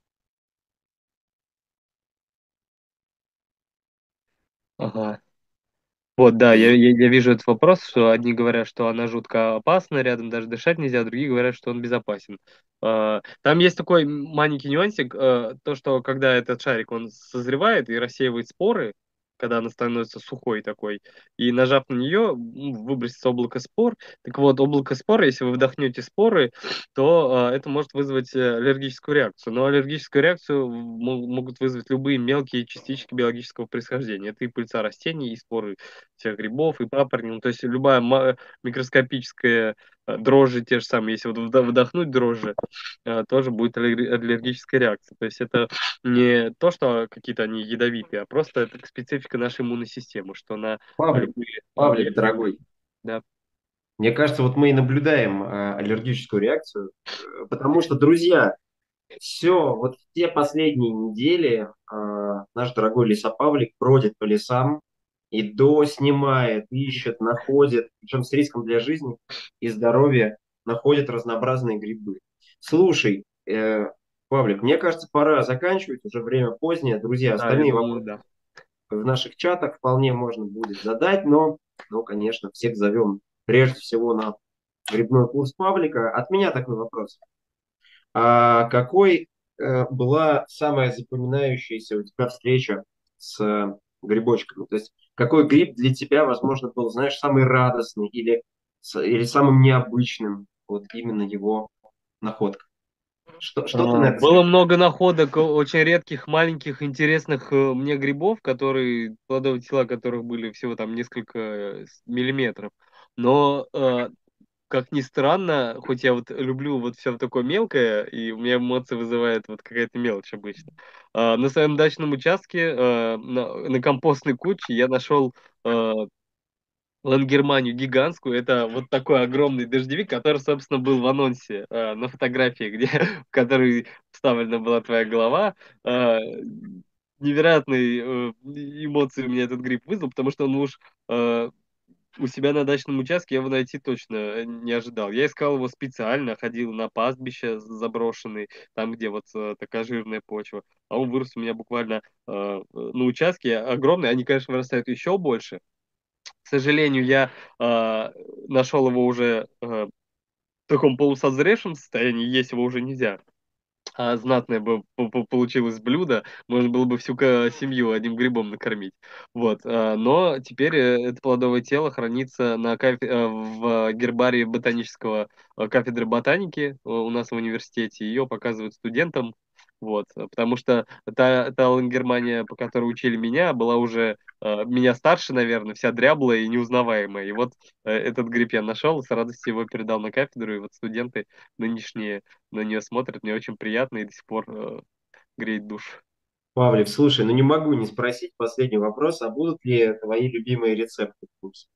Ага. Вот, да, я, я, я вижу этот вопрос, что одни говорят, что она жутко опасна, рядом даже дышать нельзя, другие говорят, что он безопасен. А, Там есть такой маленький нюансик, э, то, что когда этот шарик, он созревает и рассеивает споры, когда она становится сухой такой, и нажав на нее, м, выбросится облако спор. Так вот, облако спор, если вы вдохнете споры, то э, это может вызвать э, аллергическую реакцию. Но аллергическую реакцию мо- могут вызвать любые мелкие частички биологического происхождения. Это и пыльца растений, и споры всех грибов, и папоротник. Ну, то есть любая ма- микроскопическая э, дрожжи, те же самые, если вот вда- вдохнуть дрожжи, э, тоже будет аллерги- аллергическая реакция. То есть это не то, что какие-то они ядовитые, а просто это специфика нашей иммунной системы, что на Павлик, любые Павлик, аллергии, дорогой, да. мне кажется, вот мы и наблюдаем э, аллергическую реакцию, э, потому что, друзья, все, вот те последние недели э, наш дорогой лесопавлик бродит по лесам и доснимает, ищет, находит, причем с риском для жизни и здоровья, находит разнообразные грибы. Слушай, э, Павлик, мне кажется, пора заканчивать, уже время позднее. Друзья, Да, я остальные думаю, вопросы да. в наших чатах вполне можно будет задать, но, ну, конечно, всех зовем прежде всего на грибной курс Павлика. От меня такой вопрос. А какой э, была самая запоминающаяся у тебя встреча с э, грибочками? То есть какой гриб для тебя, возможно, был, знаешь, самый радостный или, с- или самым необычным, вот именно его находка? Что, что ты на А, это Было скажешь? много находок о- очень редких, маленьких, интересных э, мне грибов, которые, плодовые тела которых были всего там несколько э, с- миллиметров. Но, э, как ни странно, хоть я вот люблю вот все такое мелкое, и у меня эмоции вызывает вот какая-то мелочь обычно. А, на своем дачном участке, э, на, на компостной куче я нашел э, Лангерманию гигантскую. Это вот такой огромный дождевик, который, собственно, был в анонсе э, на фотографии, где, в которой вставлена была твоя голова. Э, Невероятные э, эмоции у меня этот гриб вызвал, потому что он уж э, у себя на дачном участке я его найти точно э, не ожидал. Я искал его специально, ходил на пастбище заброшенный, там, где вот э, такая жирная почва. А он вырос у меня буквально э, на участке огромный. Они, конечно, вырастают еще больше. К сожалению, я э, нашел его уже э, в таком полусозревшем состоянии, есть его уже нельзя. А знатное бы по- по- получилось блюдо, можно было бы всю ка- семью одним грибом накормить. Вот. а, Но теперь э, это плодовое тело хранится на кафе- э, в гербарии ботанического э, кафедры ботаники э, у нас в университете. Ее показывают студентам. Вот. э, Потому что та, та Лангермания, по которой учили меня, была уже э, меня старше, наверное, вся дряблая и неузнаваемая. И вот э, этот гриб я нашел, с радостью его передал на кафедру, и вот студенты нынешние на нее смотрят, мне очень приятно и до сих пор э, греет душу. Павлик, слушай, ну не могу не спросить последний вопрос, а будут ли твои любимые рецепты в курсе?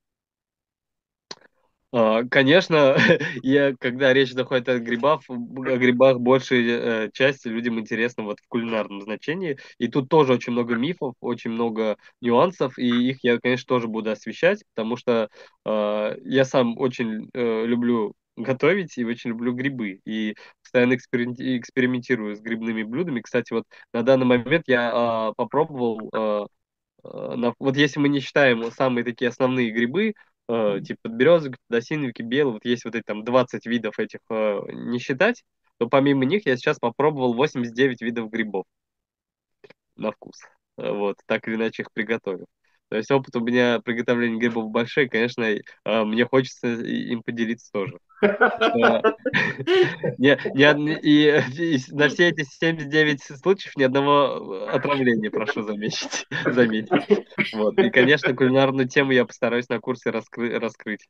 А, Конечно, я, когда речь доходит о грибах, о грибах большей э, части людям интересно вот в кулинарном значении. И тут тоже очень много мифов, очень много нюансов, и их я, конечно, тоже буду освещать, потому что э, я сам очень э, люблю готовить и очень люблю грибы. И постоянно эксперим- экспериментирую с грибными блюдами. Кстати, вот на данный момент я а, попробовал э, Э, на- вот если мы не считаем самые такие основные грибы, э, типа березовик, подосиновики, белый, вот есть вот эти там двадцать видов этих, э, не считать, то помимо них я сейчас попробовал восемьдесят девять видов грибов на вкус. Э, Вот, так или иначе их приготовил. То есть опыт у меня приготовления грибов большой, конечно, и, э, мне хочется и- им поделиться тоже. Что не, не од- и, и на все эти семьдесят девять случаев ни одного отравления, прошу заметить. заметить. Вот. И, конечно, кулинарную тему я постараюсь на курсе раскры- раскрыть.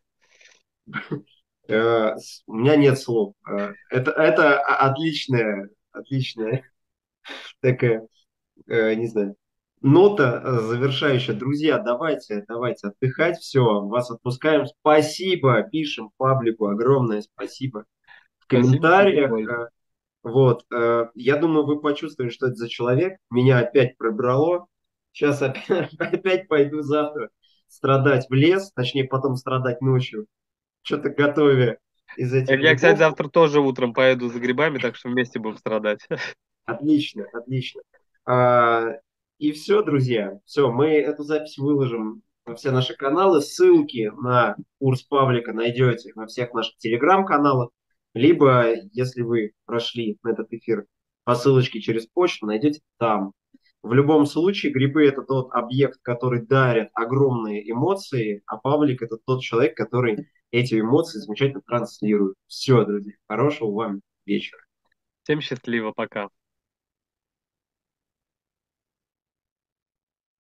Э, с- У меня нет слов. Э, Это, это о- отличная, отличная такая, э, не знаю, нота э, завершающая. Друзья, давайте, давайте отдыхать. Все, вас отпускаем. Спасибо. Пишем паблику. Огромное спасибо. В Спасибо тебе, комментариях. Коль. э, Вот. э, Я думаю, вы почувствовали, что это за человек. Меня опять пробрало. Сейчас опять, опять пойду завтра страдать в лес, точнее потом страдать ночью, что-то готовя из этих Я, кстати, грибов. завтра тоже утром поеду за грибами, так что вместе будем страдать. Отлично, отлично. А, и все, друзья. Все, мы эту запись выложим во все наши каналы. Ссылки на курс Павлика найдете на всех наших телеграм-каналах. Либо, если вы прошли на этот эфир по ссылочке через почту, найдете там. В любом случае, грибы – это тот объект, который дарит огромные эмоции, а Павлик – это тот человек, который эти эмоции замечательно транслирует. Все, друзья, хорошего вам вечера. Всем счастливо, пока.